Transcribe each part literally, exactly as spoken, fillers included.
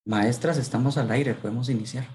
Maestras, estamos al aire, podemos iniciar.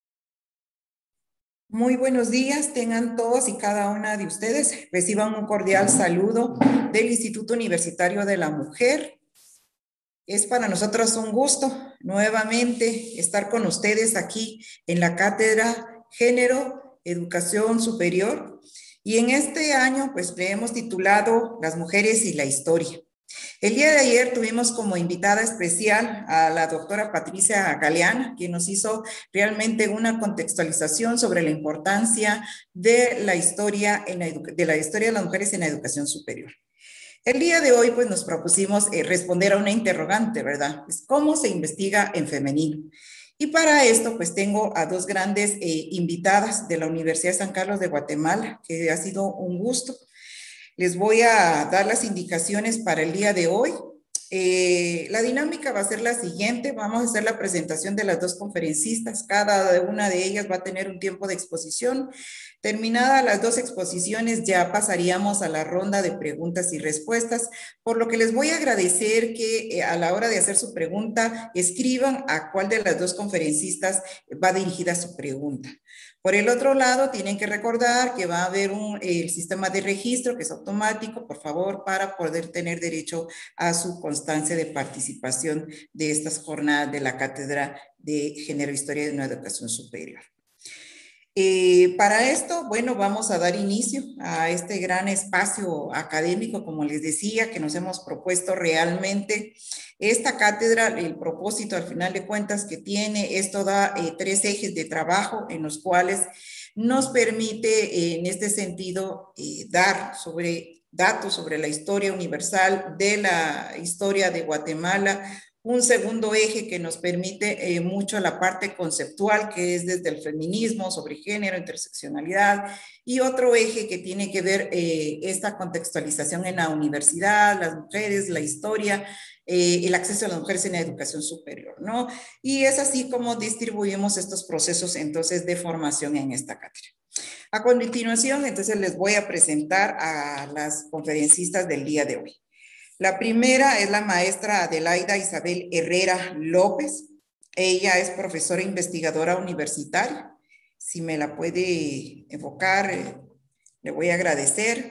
Muy buenos días, tengan todos y cada una de ustedes. Reciban un cordial saludo del Instituto Universitario de la Mujer. Es para nosotros un gusto nuevamente estar con ustedes aquí en la Cátedra Género, Educación Superior. Y en este año, pues le hemos titulado Las mujeres y la historia. El día de ayer tuvimos como invitada especial a la doctora Patricia Galeana, quien nos hizo realmente una contextualización sobre la importancia de la historia, en la de la historia de las mujeres en la educación superior. El día de hoy, pues nos propusimos eh, responder a una interrogante, ¿verdad? Pues, ¿cómo se investiga en femenino? Y para esto, pues tengo a dos grandes eh, invitadas de la Universidad de San Carlos de Guatemala, que ha sido un gusto. Les voy a dar las indicaciones para el día de hoy. Eh, la dinámica va a ser la siguiente. Vamos a hacer la presentación de las dos conferencistas. Cada una de ellas va a tener un tiempo de exposición. Terminadas las dos exposiciones, ya pasaríamos a la ronda de preguntas y respuestas, por lo que les voy a agradecer que eh, a la hora de hacer su pregunta, escriban a cuál de las dos conferencistas va dirigida su pregunta. Por el otro lado, tienen que recordar que va a haber un el sistema de registro que es automático, por favor, para poder tener derecho a su constancia de participación de estas jornadas de la Cátedra de Género e Historia de una Educación Superior. Eh, para esto, bueno, vamos a dar inicio a este gran espacio académico, como les decía, que nos hemos propuesto realmente. Esta cátedra, el propósito al final de cuentas que tiene, esto da eh, tres ejes de trabajo en los cuales nos permite eh, en este sentido eh, dar sobre datos sobre la historia universal de la historia de Guatemala. Un segundo eje que nos permite eh, mucho la parte conceptual, que es desde el feminismo, sobre género, interseccionalidad, y otro eje que tiene que ver eh, esta contextualización en la universidad, las mujeres, la historia, eh, el acceso a las mujeres en la educación superior, ¿no? Y es así como distribuimos estos procesos entonces de formación en esta cátedra. A continuación, entonces les voy a presentar a las conferencistas del día de hoy. La primera es la maestra Adelaida Isabel Herrera López. Ella es profesora investigadora universitaria. Si me la puede enfocar, eh, le voy a agradecer.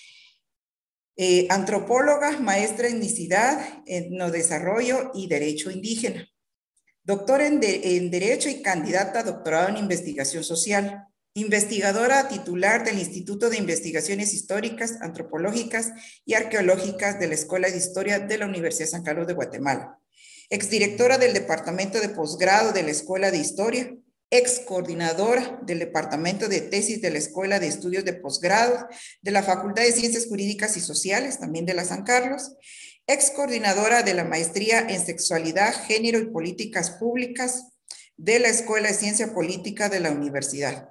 Eh, antropóloga, maestra en etnicidad, etnodesarrollo y derecho indígena. Doctora en, de, en Derecho y candidata a doctorado en investigación social. Investigadora titular del Instituto de Investigaciones Históricas, Antropológicas y Arqueológicas de la Escuela de Historia de la Universidad de San Carlos de Guatemala. Exdirectora del Departamento de Posgrado de la Escuela de Historia. Ex coordinadora del Departamento de Tesis de la Escuela de Estudios de Posgrado de la Facultad de Ciencias Jurídicas y Sociales, también de la San Carlos. Ex coordinadora de la Maestría en Sexualidad, Género y Políticas Públicas de la Escuela de Ciencia Política de la Universidad.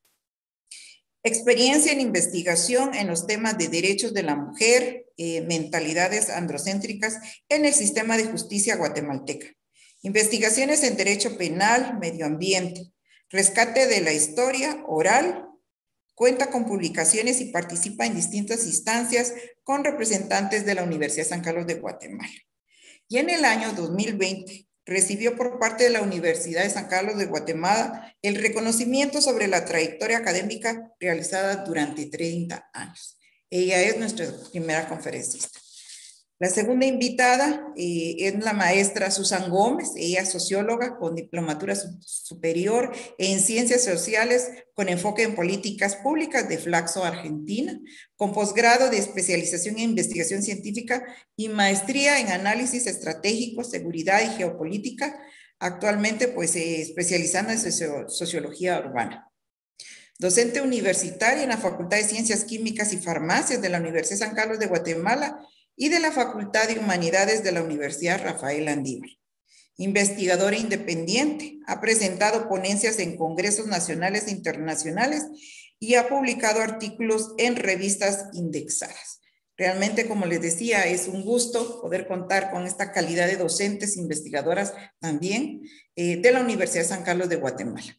Experiencia en investigación en los temas de derechos de la mujer, eh, mentalidades androcéntricas en el sistema de justicia guatemalteca. Investigaciones en derecho penal, medio ambiente, rescate de la historia oral, cuenta con publicaciones y participa en distintas instancias con representantes de la Universidad de San Carlos de Guatemala. Y en el año dos mil veinte recibió por parte de la Universidad de San Carlos de Guatemala el reconocimiento sobre la trayectoria académica realizada durante treinta años. Ella es nuestra primera conferencista. La segunda invitada eh, es la maestra Susan Gómez. Ella es socióloga con diplomatura superior en ciencias sociales con enfoque en políticas públicas de Flaxo, Argentina, con posgrado de especialización en investigación científica y maestría en análisis estratégico, seguridad y geopolítica, actualmente pues eh, especializando en socio sociología urbana. Docente universitaria en la Facultad de Ciencias Químicas y Farmacias de la Universidad de San Carlos de Guatemala y de la Facultad de Humanidades de la Universidad Rafael Andívar. Investigadora independiente, ha presentado ponencias en congresos nacionales e internacionales y ha publicado artículos en revistas indexadas. Realmente, como les decía, es un gusto poder contar con esta calidad de docentes, investigadoras también eh, de la Universidad de San Carlos de Guatemala.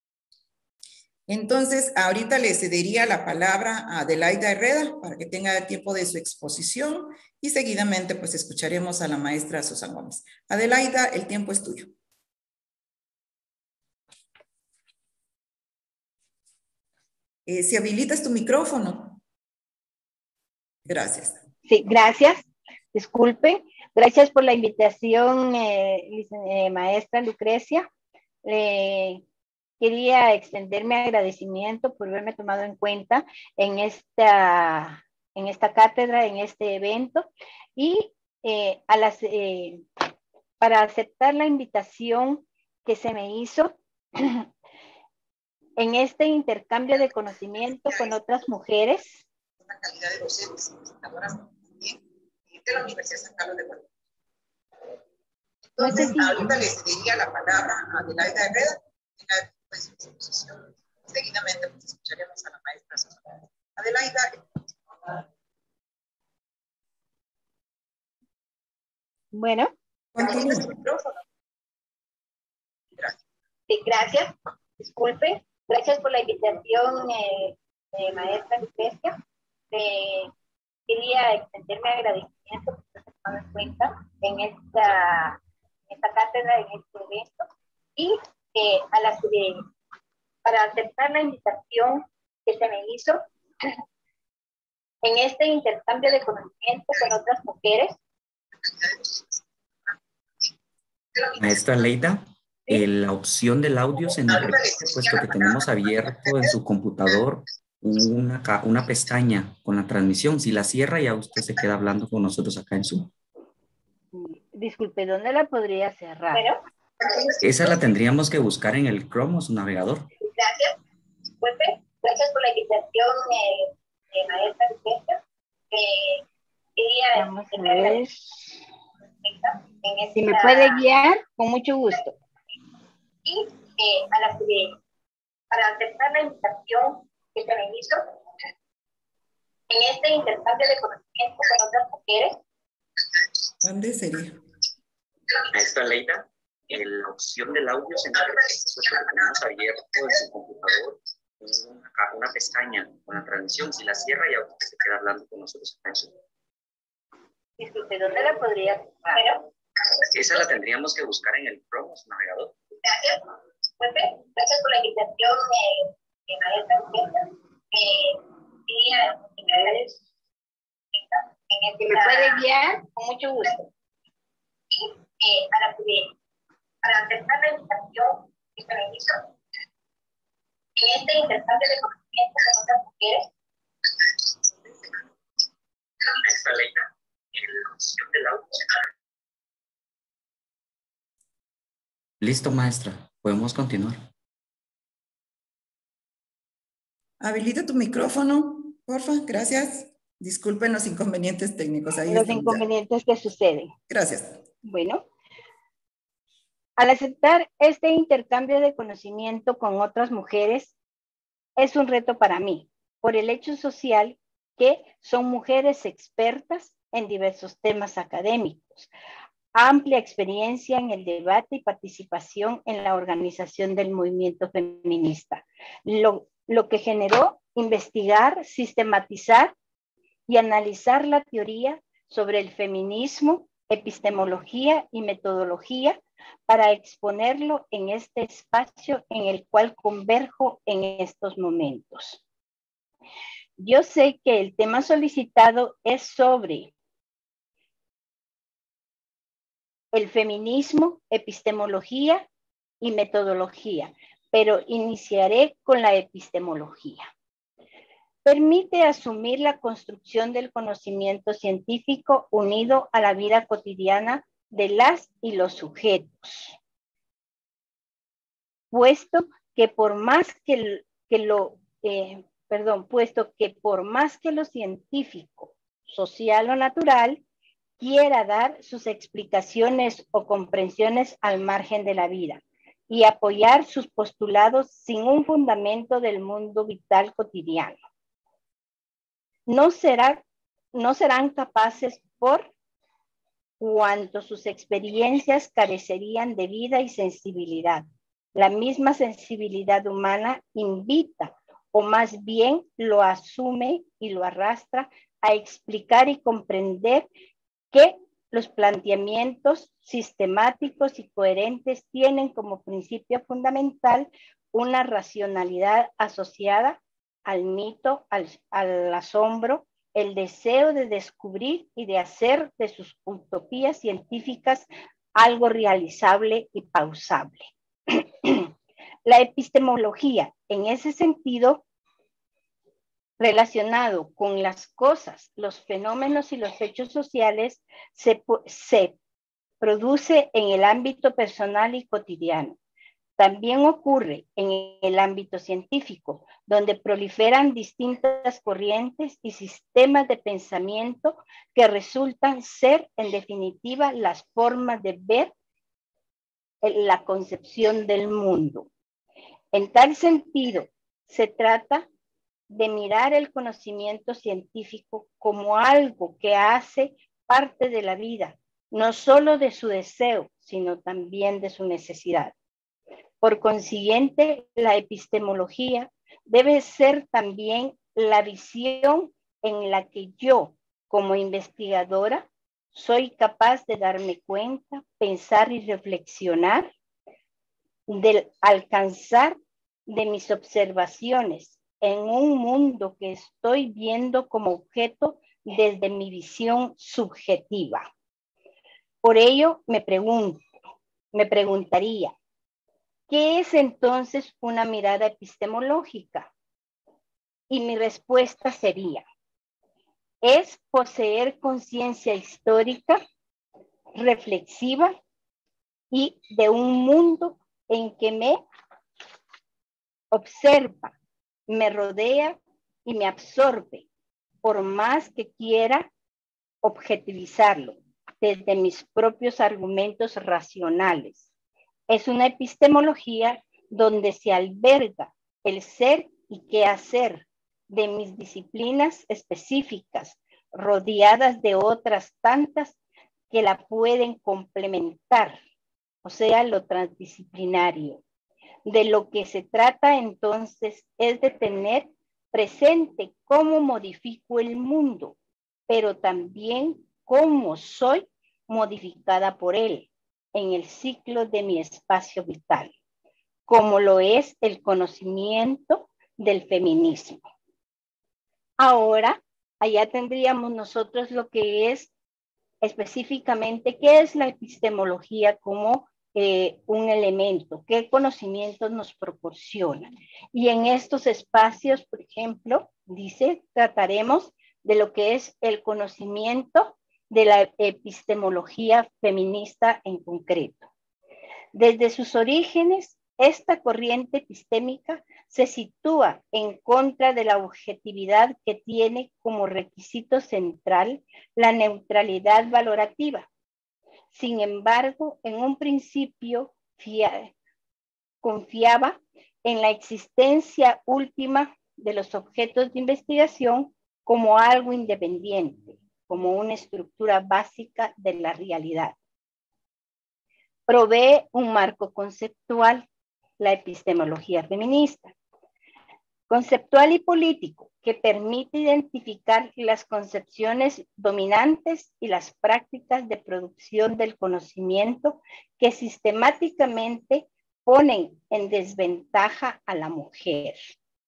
Entonces, ahorita le cedería la palabra a Adelaida Herrera para que tenga el tiempo de su exposición y seguidamente pues escucharemos a la maestra Susan Gómez. Adelaida, el tiempo es tuyo. Eh, si habilitas tu micrófono. Gracias. Sí, gracias. Disculpe. Gracias por la invitación, eh, eh, maestra Lucrecia. Eh, quería extender mi agradecimiento por haberme tomado en cuenta en esta, en esta cátedra, en este evento, y eh, a las, eh, para aceptar la invitación que se me hizo en este intercambio de conocimiento con otras mujeres. La calidad de docentes, investigadoras también, de la Universidad San Carlos de Guatemala. Entonces, no sé si... ahorita le cedería la palabra a Adelaida Herrera, en la pues, exposición. Seguidamente pues, escucharemos a la maestra Susana. Adelaida. Bueno. Continúa. Micrófono. Gracias. Sí, gracias. Disculpe. Gracias por la invitación, eh, eh, maestra Lucrecia. Eh, quería extender mi agradecimiento por haber tomado en cuenta en esta, en esta cátedra, en este evento, y eh, a la, eh, para aceptar la invitación que se me hizo en este intercambio de conocimiento con otras mujeres. Maestra Leida, ¿sí? La opción del audio se nos repite, puesto que tenemos abierto en su computador una, una pestaña con la transmisión. Si la cierra, ya usted se queda hablando con nosotros acá en Zoom. Disculpe, ¿dónde la podría cerrar? Bueno, esa la tendríamos que buscar en el Chrome o su navegador. Gracias. Disculpe, gracias por la invitación, eh, eh, maestra Lucrecia. Eh, quería Vamos a ver. Si me puede guiar, con mucho gusto. Y eh, a la, eh, para aceptar la invitación que se me hizo en este intercambio de conocimiento con otras mujeres. ¿Dónde sería? Maestra Leida, la opción del audio se nos repite, puesto que tenemos abierto en su computador una, una pestaña con la transmisión. Si la cierra, ya usted se queda hablando con nosotros acá en Zoom. Disculpe, ¿dónde la podría cerrar? Esa la tendríamos que buscar en el Chrome o su navegador. Gracias. Pepe, gracias por la invitación, eh, eh, maestra Lucrecia. Eh, quería en que me puede guiar, con mucho gusto. Y eh, para, para aceptar la invitación que se me hizo en este intercambio de conocimiento con otras mujeres. Maestra Leida, la opción del audio. Listo, maestra. Podemos continuar. Habilita tu micrófono, porfa. Gracias. Disculpen los inconvenientes técnicos. Ahí los inconvenientes ya. que suceden. Gracias. Bueno. Al aceptar este intercambio de conocimiento con otras mujeres, es un reto para mí, por el hecho social que son mujeres expertas en diversos temas académicos, amplia experiencia en el debate y participación en la organización del movimiento feminista, lo, lo que generó investigar, sistematizar y analizar la teoría sobre el feminismo, epistemología y metodología para exponerlo en este espacio en el cual converjo en estos momentos. Yo sé que el tema solicitado es sobre el feminismo, epistemología y metodología, pero iniciaré con la epistemología. Permite asumir la construcción del conocimiento científico unido a la vida cotidiana de las y los sujetos. Puesto que por más que, que lo, eh, perdón, puesto que por más que lo científico, social o natural, quiera dar sus explicaciones o comprensiones al margen de la vida y apoyar sus postulados sin un fundamento del mundo vital cotidiano. No, será, no serán capaces por cuanto sus experiencias carecerían de vida y sensibilidad. La misma sensibilidad humana invita, o más bien lo asume y lo arrastra a explicar y comprender que los planteamientos sistemáticos y coherentes tienen como principio fundamental una racionalidad asociada al mito, al, al asombro, el deseo de descubrir y de hacer de sus utopías científicas algo realizable y pausable. La epistemología, en ese sentido, relacionado con las cosas, los fenómenos y los hechos sociales, se, se produce en el ámbito personal y cotidiano. También ocurre en el ámbito científico, donde proliferan distintas corrientes y sistemas de pensamiento que resultan ser, en definitiva, las formas de ver la concepción del mundo. En tal sentido, se trata de mirar el conocimiento científico como algo que hace parte de la vida, no solo de su deseo, sino también de su necesidad. Por consiguiente, la epistemología debe ser también la visión en la que yo, como investigadora, soy capaz de darme cuenta, pensar y reflexionar, de alcanzar de mis observaciones en un mundo que estoy viendo como objeto desde mi visión subjetiva. Por ello, me pregunto, me preguntaría, ¿qué es entonces una mirada epistemológica? Y mi respuesta sería, es poseer conciencia histórica, reflexiva y de un mundo en que me observa, me rodea y me absorbe, por más que quiera objetivizarlo desde mis propios argumentos racionales. Es una epistemología donde se alberga el ser y qué hacer de mis disciplinas específicas, rodeadas de otras tantas que la pueden complementar, o sea, lo transdisciplinario. De lo que se trata entonces es de tener presente cómo modifico el mundo, pero también cómo soy modificada por él en el ciclo de mi espacio vital, como lo es el conocimiento del feminismo. Ahora, allá tendríamos nosotros lo que es específicamente qué es la epistemología como eh, un elemento, qué conocimientos nos proporciona. Y en estos espacios, por ejemplo, dice, trataremos de lo que es el conocimiento de la epistemología feminista en concreto. Desde sus orígenes, esta corriente epistémica se sitúa en contra de la objetividad que tiene como requisito central la neutralidad valorativa. Sin embargo, en un principio fia- confiaba en la existencia última de los objetos de investigación como algo independiente, como una estructura básica de la realidad. Provee un marco conceptual, la epistemología feminista, conceptual y político, que permite identificar las concepciones dominantes y las prácticas de producción del conocimiento que sistemáticamente ponen en desventaja a la mujer.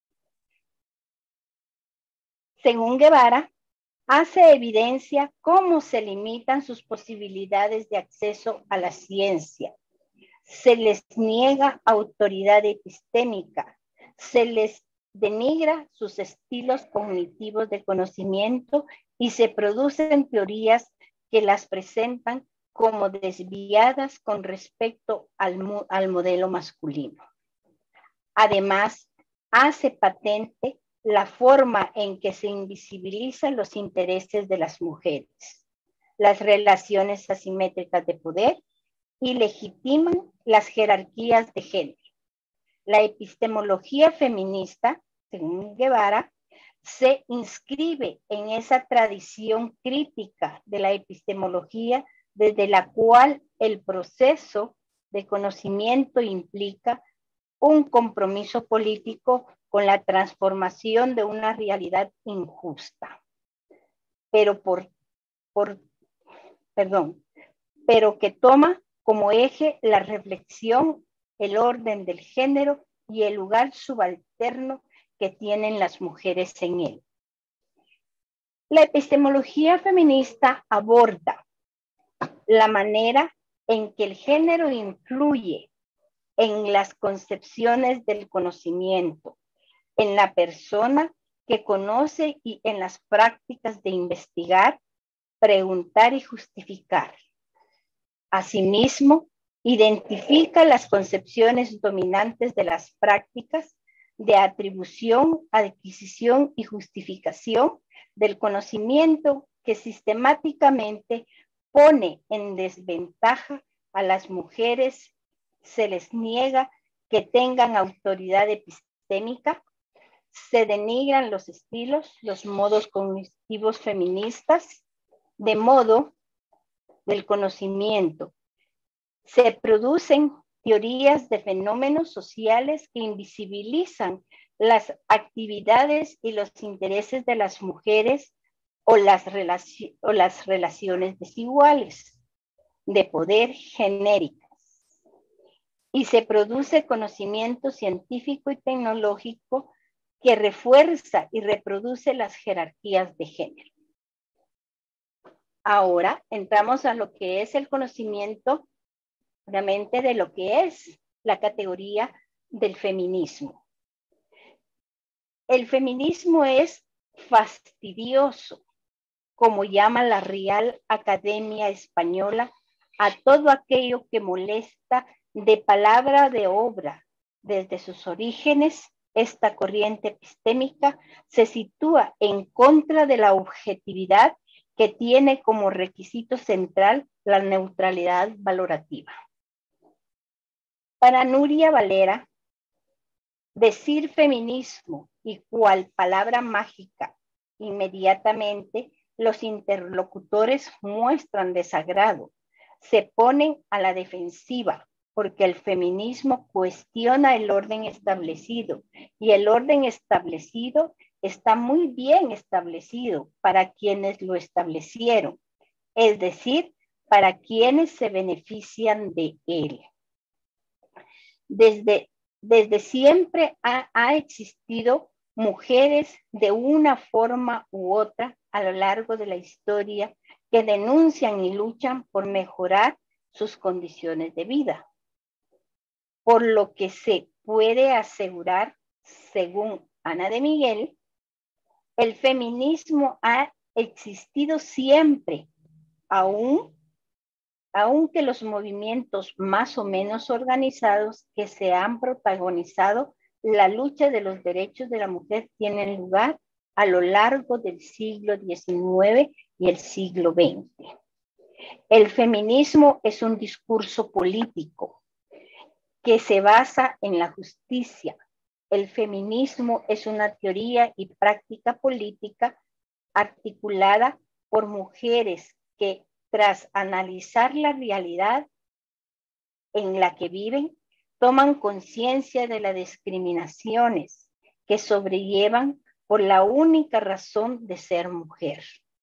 Según Guevara, hace evidencia cómo se limitan sus posibilidades de acceso a la ciencia. Se les niega autoridad epistémica, se les denigra sus estilos cognitivos de conocimiento y se producen teorías que las presentan como desviadas con respecto al, al modelo masculino. Además, hace patente la forma en que se invisibilizan los intereses de las mujeres, las relaciones asimétricas de poder y legitiman las jerarquías de género. La epistemología feminista, según Guevara, se inscribe en esa tradición crítica de la epistemología desde la cual el proceso de conocimiento implica un compromiso político con la transformación de una realidad injusta, pero por, por perdón, pero que toma como eje la reflexión, el orden del género y el lugar subalterno que tienen las mujeres en él. La epistemología feminista aborda la manera en que el género influye en las concepciones del conocimiento, en la persona que conoce y en las prácticas de investigar, preguntar y justificar. Asimismo, identifica las concepciones dominantes de las prácticas de atribución, adquisición y justificación del conocimiento que sistemáticamente pone en desventaja a las mujeres, se les niega que tengan autoridad epistémica, se denigran los estilos, los modos cognitivos feministas, de modo del conocimiento. Se producen teorías de fenómenos sociales que invisibilizan las actividades y los intereses de las mujeres o las, relaci- o las relaciones desiguales de poder genéricas. Y se produce conocimiento científico y tecnológico que refuerza y reproduce las jerarquías de género. Ahora entramos a lo que es el conocimiento obviamente de lo que es la categoría del feminismo. El feminismo es fastidioso, como llama la Real Academia Española, a todo aquello que molesta de palabra de obra. Desde sus orígenes, esta corriente epistémica se sitúa en contra de la objetividad que tiene como requisito central la neutralidad valorativa. Para Nuria Valera, decir feminismo y cual palabra mágica, inmediatamente los interlocutores muestran desagrado, se ponen a la defensiva, porque el feminismo cuestiona el orden establecido y el orden establecido está muy bien establecido para quienes lo establecieron, es decir, para quienes se benefician de él. Desde, desde siempre ha, ha existido mujeres de una forma u otra a lo largo de la historia que denuncian y luchan por mejorar sus condiciones de vida. Por lo que se puede asegurar, según Ana de Miguel, el feminismo ha existido siempre, aún aunque los movimientos más o menos organizados que se han protagonizado la lucha de los derechos de la mujer tienen lugar a lo largo del siglo diecinueve y el siglo veinte. El feminismo es un discurso político que se basa en la justicia. El feminismo es una teoría y práctica política articulada por mujeres que, tras analizar la realidad en la que viven, toman conciencia de las discriminaciones que sobrellevan por la única razón de ser mujer.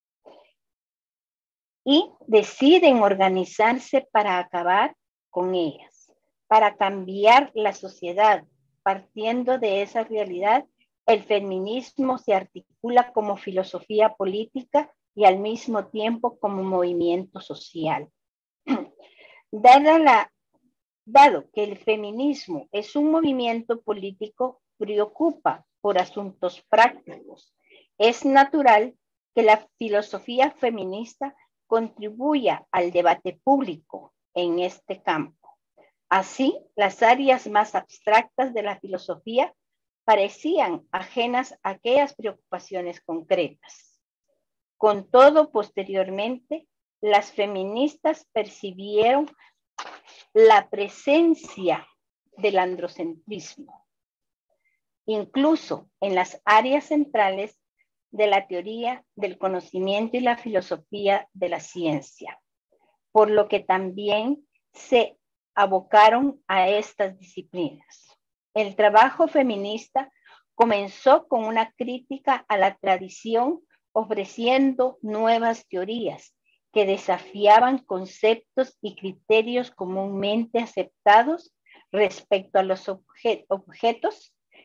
Y deciden organizarse para acabar con ellas, para cambiar la sociedad. Partiendo de esa realidad, el feminismo se articula como filosofía política y al mismo tiempo como movimiento social. Dada la, dado que el feminismo es un movimiento político, preocupa por asuntos prácticos, es natural que la filosofía feminista contribuya al debate público en este campo. Así, las áreas más abstractas de la filosofía parecían ajenas a aquellas preocupaciones concretas. Con todo, posteriormente, las feministas percibieron la presencia del androcentrismo, incluso en las áreas centrales de la teoría del conocimiento y la filosofía de la ciencia, por lo que también se abocaron a estas disciplinas. El trabajo feminista comenzó con una crítica a la tradición, ofreciendo nuevas teorías que desafiaban conceptos y criterios comúnmente aceptados respecto a los obje- objetos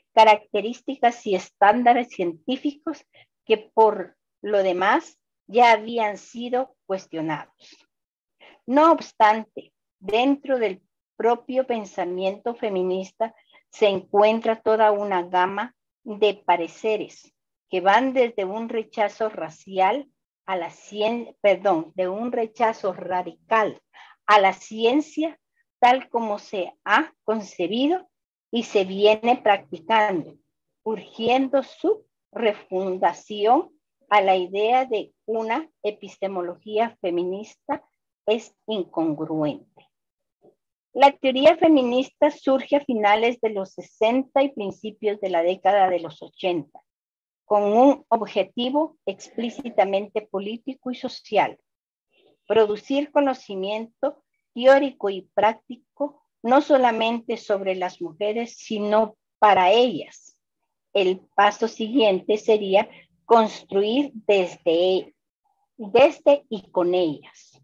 características y estándares científicos que por lo demás ya habían sido cuestionados. No obstante, dentro del propio pensamiento feminista se encuentra toda una gama de pareceres que van desde un rechazo racial a la ciencia, perdón, de un rechazo radical a la ciencia tal como se ha concebido y se viene practicando, urgiendo su refundación a la idea de una epistemología feminista es incongruente. La teoría feminista surge a finales de los sesenta y principios de la década de los ochenta, con un objetivo explícitamente político y social: producir conocimiento teórico y práctico, no solamente sobre las mujeres, sino para ellas. El paso siguiente sería construir desde, desde y con ellas.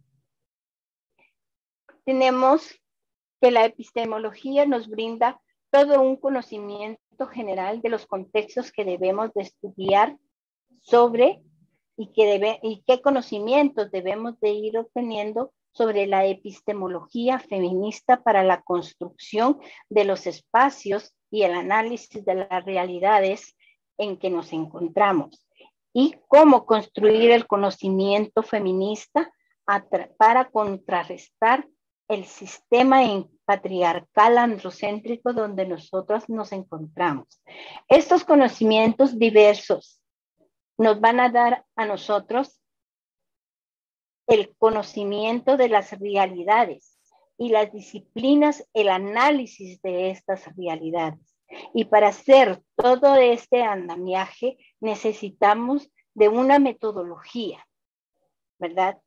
Tenemos que la epistemología nos brinda todo un conocimiento general de los contextos que debemos de estudiar sobre y, que debe, y qué conocimientos debemos de ir obteniendo sobre la epistemología feminista para la construcción de los espacios y el análisis de las realidades en que nos encontramos, y cómo construir el conocimiento feminista para contrarrestar el sistema patriarcal androcéntrico donde nosotros nos encontramos. Estos conocimientos diversos nos van a dar a nosotros el conocimiento de las realidades y las disciplinas, el análisis de estas realidades. Y para hacer todo este andamiaje necesitamos de una metodología, ¿verdad?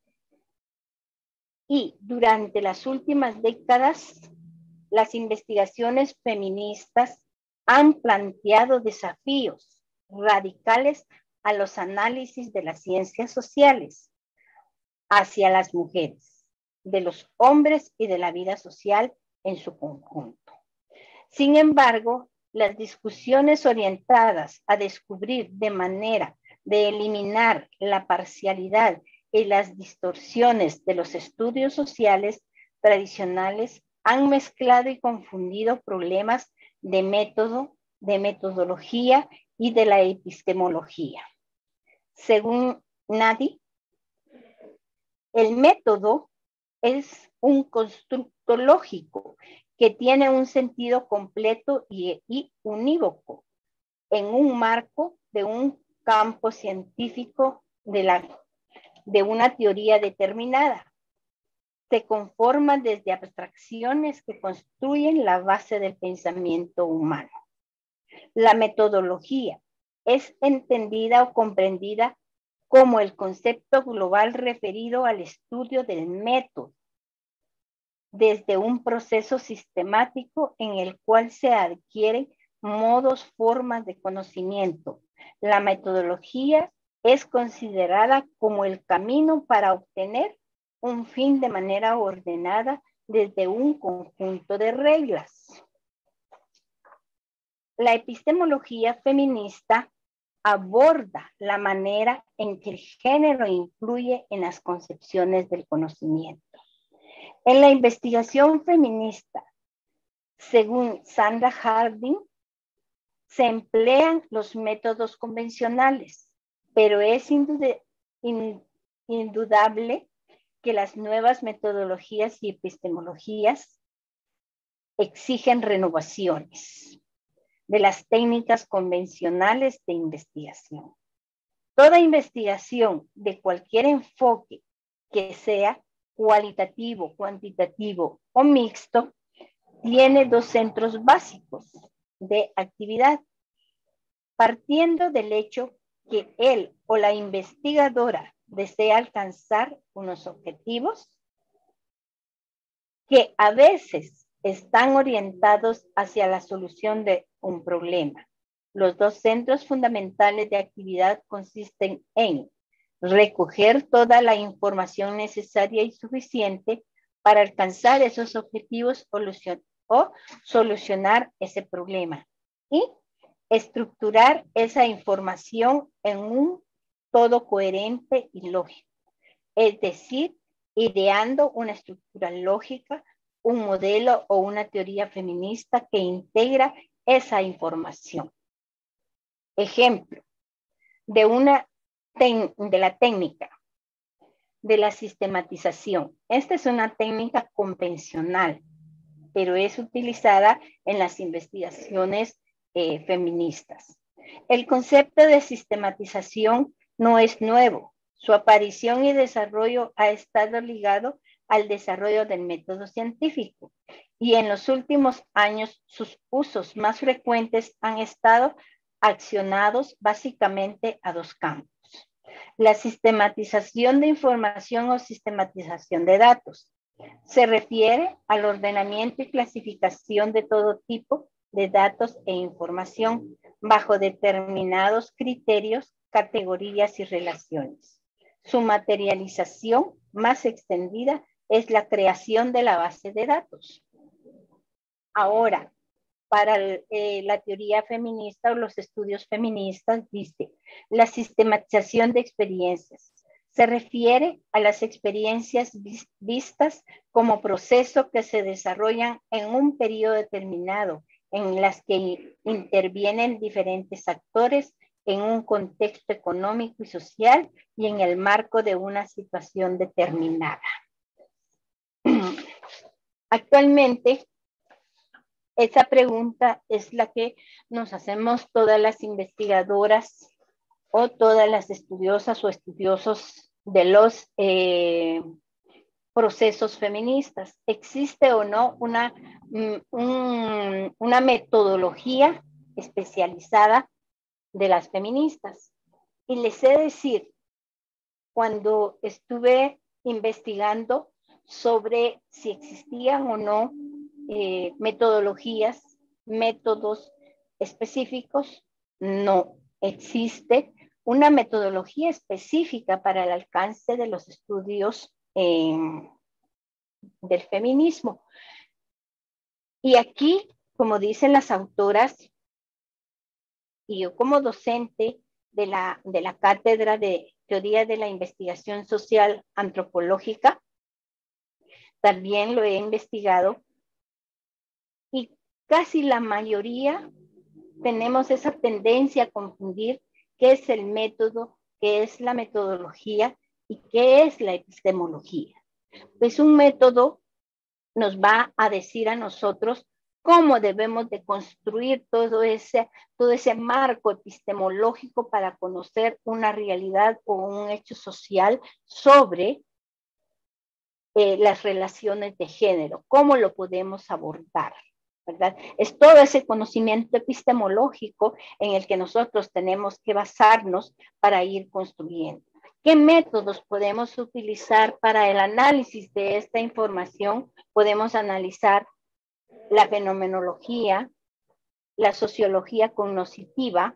Y durante las últimas décadas, las investigaciones feministas han planteado desafíos radicales a los análisis de las ciencias sociales hacia las mujeres, de los hombres y de la vida social en su conjunto. Sin embargo, las discusiones orientadas a descubrir de manera de eliminar la parcialidad y las distorsiones de los estudios sociales tradicionales han mezclado y confundido problemas de método, de metodología y de la epistemología. Según Nadi, el método es un constructo lógico que tiene un sentido completo y, y unívoco en un marco de un campo científico de, la, de una teoría determinada. Se conforma desde abstracciones que construyen la base del pensamiento humano. La metodología es entendida o comprendida como el concepto global referido al estudio del método, desde un proceso sistemático en el cual se adquieren modos, formas de conocimiento. La metodología es considerada como el camino para obtener un fin de manera ordenada desde un conjunto de reglas. La epistemología feminista aborda la manera en que el género influye en las concepciones del conocimiento. En la investigación feminista, según Sandra Harding, se emplean los métodos convencionales, pero es indudable que las nuevas metodologías y epistemologías exigen renovaciones de las técnicas convencionales de investigación. Toda investigación de cualquier enfoque que sea cualitativo, cuantitativo o mixto, tiene dos centros básicos de actividad, partiendo del hecho que él o la investigadora desea alcanzar unos objetivos que a veces están orientados hacia la solución de un problema. Los dos centros fundamentales de actividad consisten en recoger toda la información necesaria y suficiente para alcanzar esos objetivos o solucionar ese problema, y estructurar esa información en un todo coherente y lógico, es decir, ideando una estructura lógica, un modelo o una teoría feminista que integra esa información. Ejemplo de, una de la técnica de la sistematización. Esta es una técnica convencional, pero es utilizada en las investigaciones eh, feministas. El concepto de sistematización no es nuevo. Su aparición y desarrollo ha estado ligado al desarrollo del método científico y en los últimos años sus usos más frecuentes han estado accionados básicamente a dos campos. La sistematización de información o sistematización de datos se refiere al ordenamiento y clasificación de todo tipo de datos e información bajo determinados criterios, categorías y relaciones. Su materialización más extendida es la creación de la base de datos. Ahora, para el, eh, la teoría feminista o los estudios feministas, dice, la sistematización de experiencias se refiere a las experiencias vis vistas como proceso que se desarrollan en un periodo determinado, en las que intervienen diferentes actores en un contexto económico y social y en el marco de una situación determinada. Actualmente, esa pregunta es la que nos hacemos todas las investigadoras o todas las estudiosas o estudiosos de los eh, procesos feministas. ¿Existe o no una, un, una metodología especializada de las feministas? Y les sé decir, cuando estuve investigando sobre si existían o no eh, metodologías, métodos específicos, no existe una metodología específica para el alcance de los estudios eh, del feminismo. Y aquí, como dicen las autoras, y yo como docente de la, de la Cátedra de Teoría de la Investigación Social Antropológica, también lo he investigado, y casi la mayoría tenemos esa tendencia a confundir qué es el método, qué es la metodología y qué es la epistemología. Pues un método nos va a decir a nosotros cómo debemos de construir todo ese, todo ese marco epistemológico para conocer una realidad o un hecho social sobre eh, las relaciones de género, cómo lo podemos abordar, ¿verdad? Es todo ese conocimiento epistemológico en el que nosotros tenemos que basarnos para ir construyendo. ¿Qué métodos podemos utilizar para el análisis de esta información? Podemos analizar la fenomenología, la sociología cognitiva,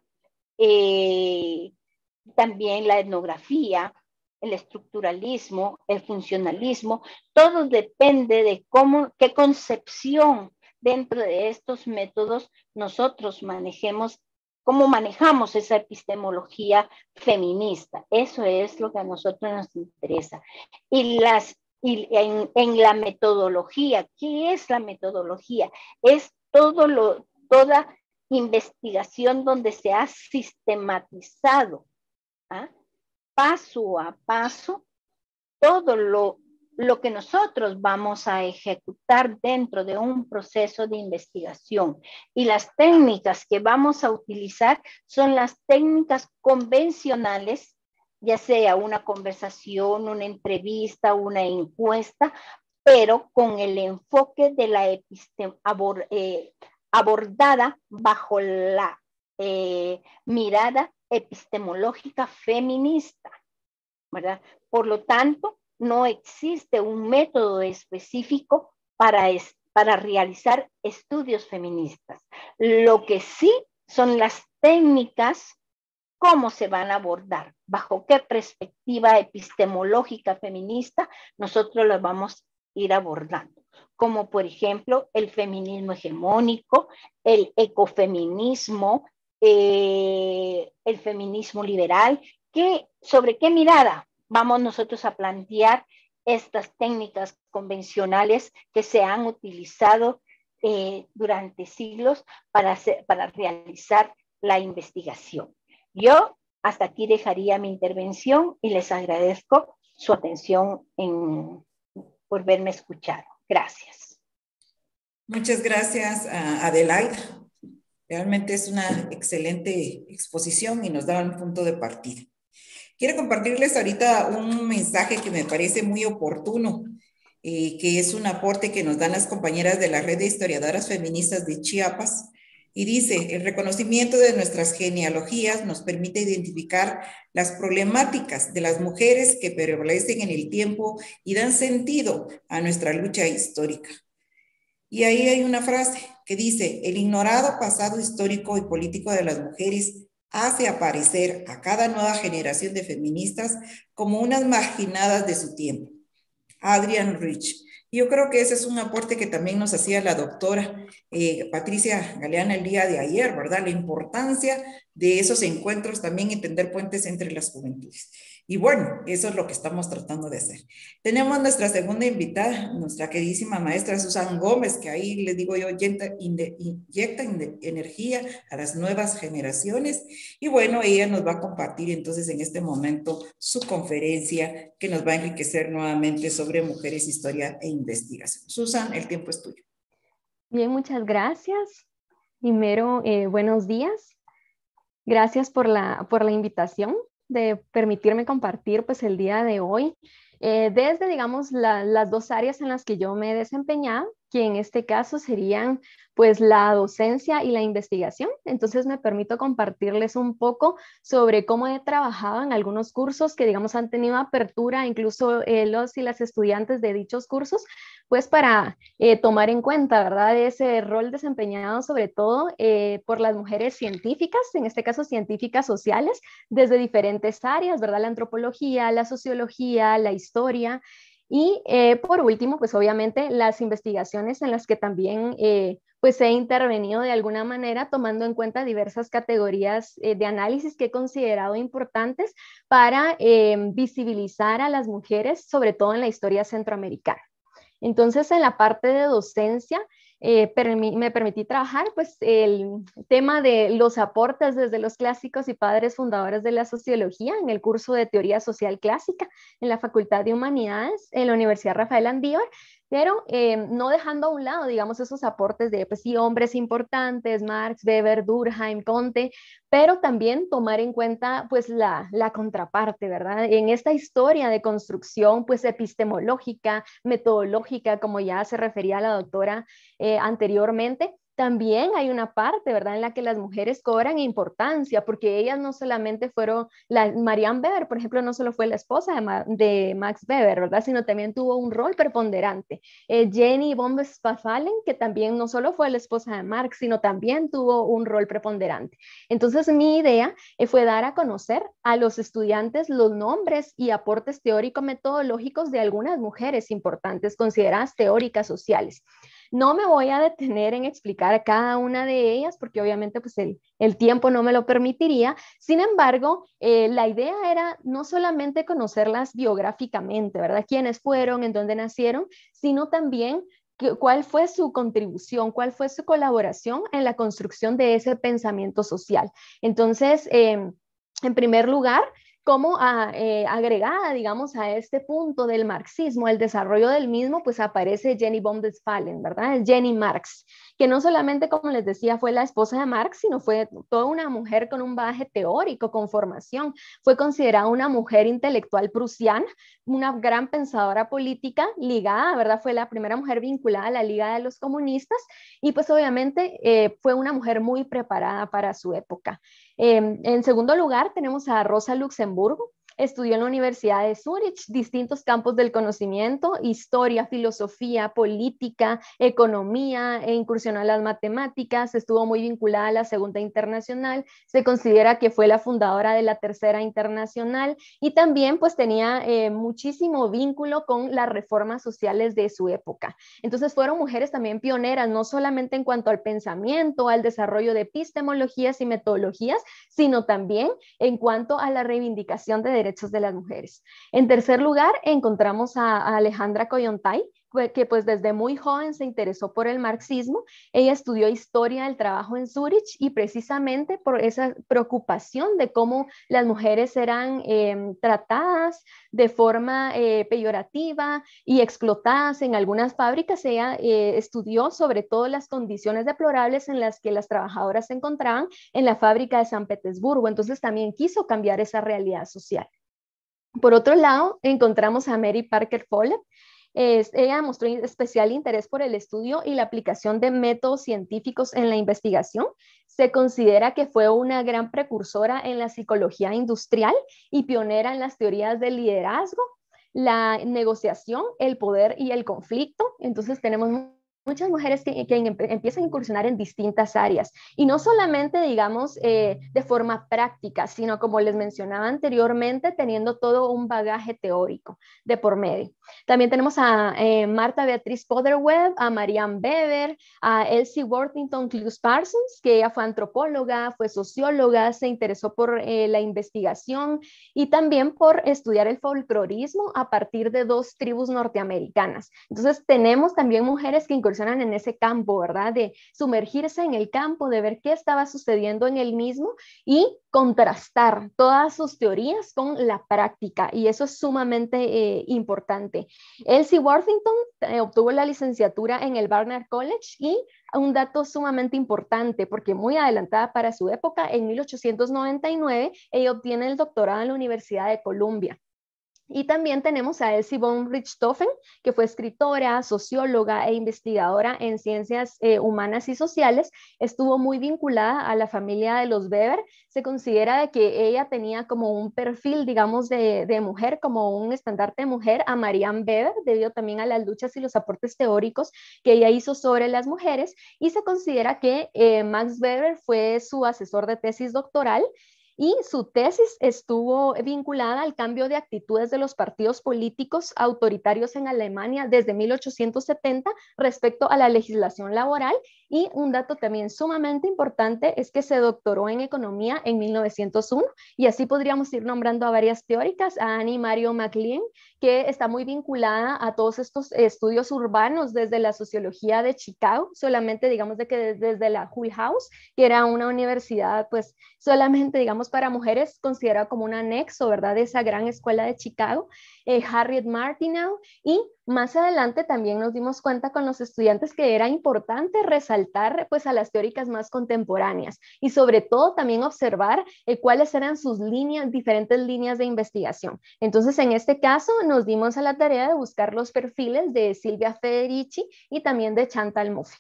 eh, también la etnografía, el estructuralismo, el funcionalismo. Todo depende de cómo, qué concepción dentro de estos métodos nosotros manejemos, cómo manejamos esa epistemología feminista. Eso es lo que a nosotros nos interesa. Y las Y en, en la metodología, ¿qué es la metodología? Es todo lo, toda investigación donde se ha sistematizado, ¿ah? paso a paso, todo lo, lo que nosotros vamos a ejecutar dentro de un proceso de investigación. Y las técnicas que vamos a utilizar son las técnicas convencionales, ya sea una conversación, una entrevista, una encuesta, pero con el enfoque de la epistem abor eh, abordada bajo la eh, mirada epistemológica feminista, ¿verdad? Por lo tanto, no existe un método específico para, es, para realizar estudios feministas. Lo que sí son las técnicas, cómo se van a abordar, bajo qué perspectiva epistemológica feminista nosotros las vamos a ir abordando, como por ejemplo el feminismo hegemónico, el ecofeminismo, eh, el feminismo liberal, ¿qué, sobre qué mirada vamos nosotros a plantear estas técnicas convencionales que se han utilizado eh, durante siglos para, hacer, para realizar la investigación? Yo hasta aquí dejaría mi intervención y les agradezco su atención en, por verme escuchado. Gracias. Muchas gracias, Adelaida. Realmente es una excelente exposición y nos da un punto de partida. Quiero compartirles ahorita un mensaje que me parece muy oportuno, eh, que es un aporte que nos dan las compañeras de la Red de Historiadoras Feministas de Chiapas, y dice: el reconocimiento de nuestras genealogías nos permite identificar las problemáticas de las mujeres que prevalecen en el tiempo y dan sentido a nuestra lucha histórica. Y ahí hay una frase que dice: el ignorado pasado histórico y político de las mujeres hace aparecer a cada nueva generación de feministas como unas marginadas de su tiempo. Adrienne Rich. Yo creo que ese es un aporte que también nos hacía la doctora eh, Patricia Galeana el día de ayer, ¿verdad? La importancia de esos encuentros, también entender puentes entre las juventudes. Y bueno, eso es lo que estamos tratando de hacer. Tenemos nuestra segunda invitada, nuestra queridísima maestra Susan Gómez, que ahí les digo yo, inyecta, inyecta energía a las nuevas generaciones. Y bueno, ella nos va a compartir entonces en este momento su conferencia que nos va a enriquecer nuevamente sobre mujeres, historia e investigación. Susan, el tiempo es tuyo. Bien, muchas gracias. Primero, eh, buenos días. Gracias por la, por la invitación de permitirme compartir pues, el día de hoy eh, desde, digamos, la, las dos áreas en las que yo me he desempeñado, que en este caso serían pues la docencia y la investigación. Entonces me permito compartirles un poco sobre cómo he trabajado en algunos cursos que, digamos, han tenido apertura, incluso eh, los y las estudiantes de dichos cursos, pues para eh, tomar en cuenta, ¿verdad?, ese rol desempeñado sobre todo eh, por las mujeres científicas, en este caso científicas sociales, desde diferentes áreas, ¿verdad?, la antropología, la sociología, la historia. Y eh, por último, pues obviamente las investigaciones en las que también eh, pues he intervenido de alguna manera tomando en cuenta diversas categorías eh, de análisis que he considerado importantes para eh, visibilizar a las mujeres, sobre todo en la historia centroamericana. Entonces, en la parte de docencia, eh, permi me permití trabajar pues, el tema de los aportes desde los clásicos y padres fundadores de la sociología en el curso de Teoría Social Clásica en la Facultad de Humanidades en la Universidad Rafael Andívar, pero eh, no dejando a un lado, digamos, esos aportes de, pues sí, hombres importantes, Marx, Weber, Durkheim, Comte, pero también tomar en cuenta, pues, la, la contraparte, ¿verdad? En esta historia de construcción, pues, epistemológica, metodológica, como ya se refería la doctora eh, anteriormente, también hay una parte, ¿verdad?, en la que las mujeres cobran importancia, porque ellas no solamente fueron, la, Marianne Weber, por ejemplo, no solo fue la esposa de, Ma, de Max Weber, ¿verdad?, sino también tuvo un rol preponderante. Eh, Jenny von Westphalen, que también no solo fue la esposa de Marx, sino también tuvo un rol preponderante. Entonces, mi idea eh, fue dar a conocer a los estudiantes los nombres y aportes teórico-metodológicos de algunas mujeres importantes, consideradas teóricas sociales. No me voy a detener en explicar a cada una de ellas porque obviamente pues el, el tiempo no me lo permitiría. Sin embargo, eh, la idea era no solamente conocerlas biográficamente, ¿verdad? Quiénes fueron, en dónde nacieron, sino también que, cuál fue su contribución, cuál fue su colaboración en la construcción de ese pensamiento social. Entonces, eh, en primer lugar, como a, eh, agregada, digamos, a este punto del marxismo, el desarrollo del mismo, pues aparece Jenny von Westphalen, ¿verdad? Jenny Marx, que no solamente, como les decía, fue la esposa de Marx, sino fue toda una mujer con un bagaje teórico, con formación. Fue considerada una mujer intelectual prusiana, una gran pensadora política ligada, ¿verdad? Fue la primera mujer vinculada a la Liga de los Comunistas y pues obviamente eh, fue una mujer muy preparada para su época. Eh, en segundo lugar tenemos a Rosa Luxemburgo. Estudió en la Universidad de Zúrich distintos campos del conocimiento, historia, filosofía, política, economía, e incursionó en las matemáticas, estuvo muy vinculada a la Segunda Internacional, se considera que fue la fundadora de la Tercera Internacional y también pues tenía eh, muchísimo vínculo con las reformas sociales de su época. Entonces fueron mujeres también pioneras, no solamente en cuanto al pensamiento, al desarrollo de epistemologías y metodologías, sino también en cuanto a la reivindicación de derechos de las mujeres. En tercer lugar, encontramos a, a Alejandra Kollontai, que pues desde muy joven se interesó por el marxismo. Ella estudió historia del trabajo en Zúrich y precisamente por esa preocupación de cómo las mujeres eran eh, tratadas de forma eh, peyorativa y explotadas en algunas fábricas, ella eh, estudió sobre todo las condiciones deplorables en las que las trabajadoras se encontraban en la fábrica de San Petersburgo. Entonces también quiso cambiar esa realidad social. Por otro lado, encontramos a Mary Parker Follett. Es, ella mostró especial interés por el estudio y la aplicación de métodos científicos en la investigación. Se considera que fue una gran precursora en la psicología industrial y pionera en las teorías del liderazgo, la negociación, el poder y el conflicto. Entonces tenemos muchas mujeres que, que empiezan a incursionar en distintas áreas y no solamente, digamos, eh, de forma práctica, sino como les mencionaba anteriormente, teniendo todo un bagaje teórico de por medio. También tenemos a eh, Marta Beatriz Poderweb, a Marianne Weber, a Elsie Worthington Cluse Parsons, que ella fue antropóloga, fue socióloga, se interesó por eh, la investigación y también por estudiar el folclorismo a partir de dos tribus norteamericanas. Entonces tenemos también mujeres que incursionan en ese campo, ¿verdad? De sumergirse en el campo, de ver qué estaba sucediendo en el mismo y contrastar todas sus teorías con la práctica, y eso es sumamente eh, importante. Elsie Worthington eh, obtuvo la licenciatura en el Barnard College y un dato sumamente importante, porque muy adelantada para su época, en mil ochocientos noventa y nueve ella obtiene el doctorado en la Universidad de Columbia. Y también tenemos a Elsie von Richthofen, que fue escritora, socióloga e investigadora en ciencias eh, humanas y sociales. Estuvo muy vinculada a la familia de los Weber. Se considera de que ella tenía como un perfil, digamos, de, de mujer, como un estandarte de mujer a Marianne Weber, debido también a las luchas y los aportes teóricos que ella hizo sobre las mujeres. Y se considera que eh, Max Weber fue su asesor de tesis doctoral, y su tesis estuvo vinculada al cambio de actitudes de los partidos políticos autoritarios en Alemania desde mil ochocientos setenta respecto a la legislación laboral. Y un dato también sumamente importante es que se doctoró en economía en mil novecientos uno, y así podríamos ir nombrando a varias teóricas, a Annie Mario MacLean, que está muy vinculada a todos estos estudios urbanos desde la sociología de Chicago, solamente digamos de que desde la Hull House, que era una universidad pues solamente digamos para mujeres, considerada como un anexo, ¿verdad?, de esa gran escuela de Chicago, eh, Harriet Martineau. Y más adelante también nos dimos cuenta con los estudiantes que era importante resaltar pues a las teóricas más contemporáneas y sobre todo también observar eh, cuáles eran sus líneas, diferentes líneas de investigación. Entonces en este caso nos dimos a la tarea de buscar los perfiles de Silvia Federici y también de Chantal Mouffe.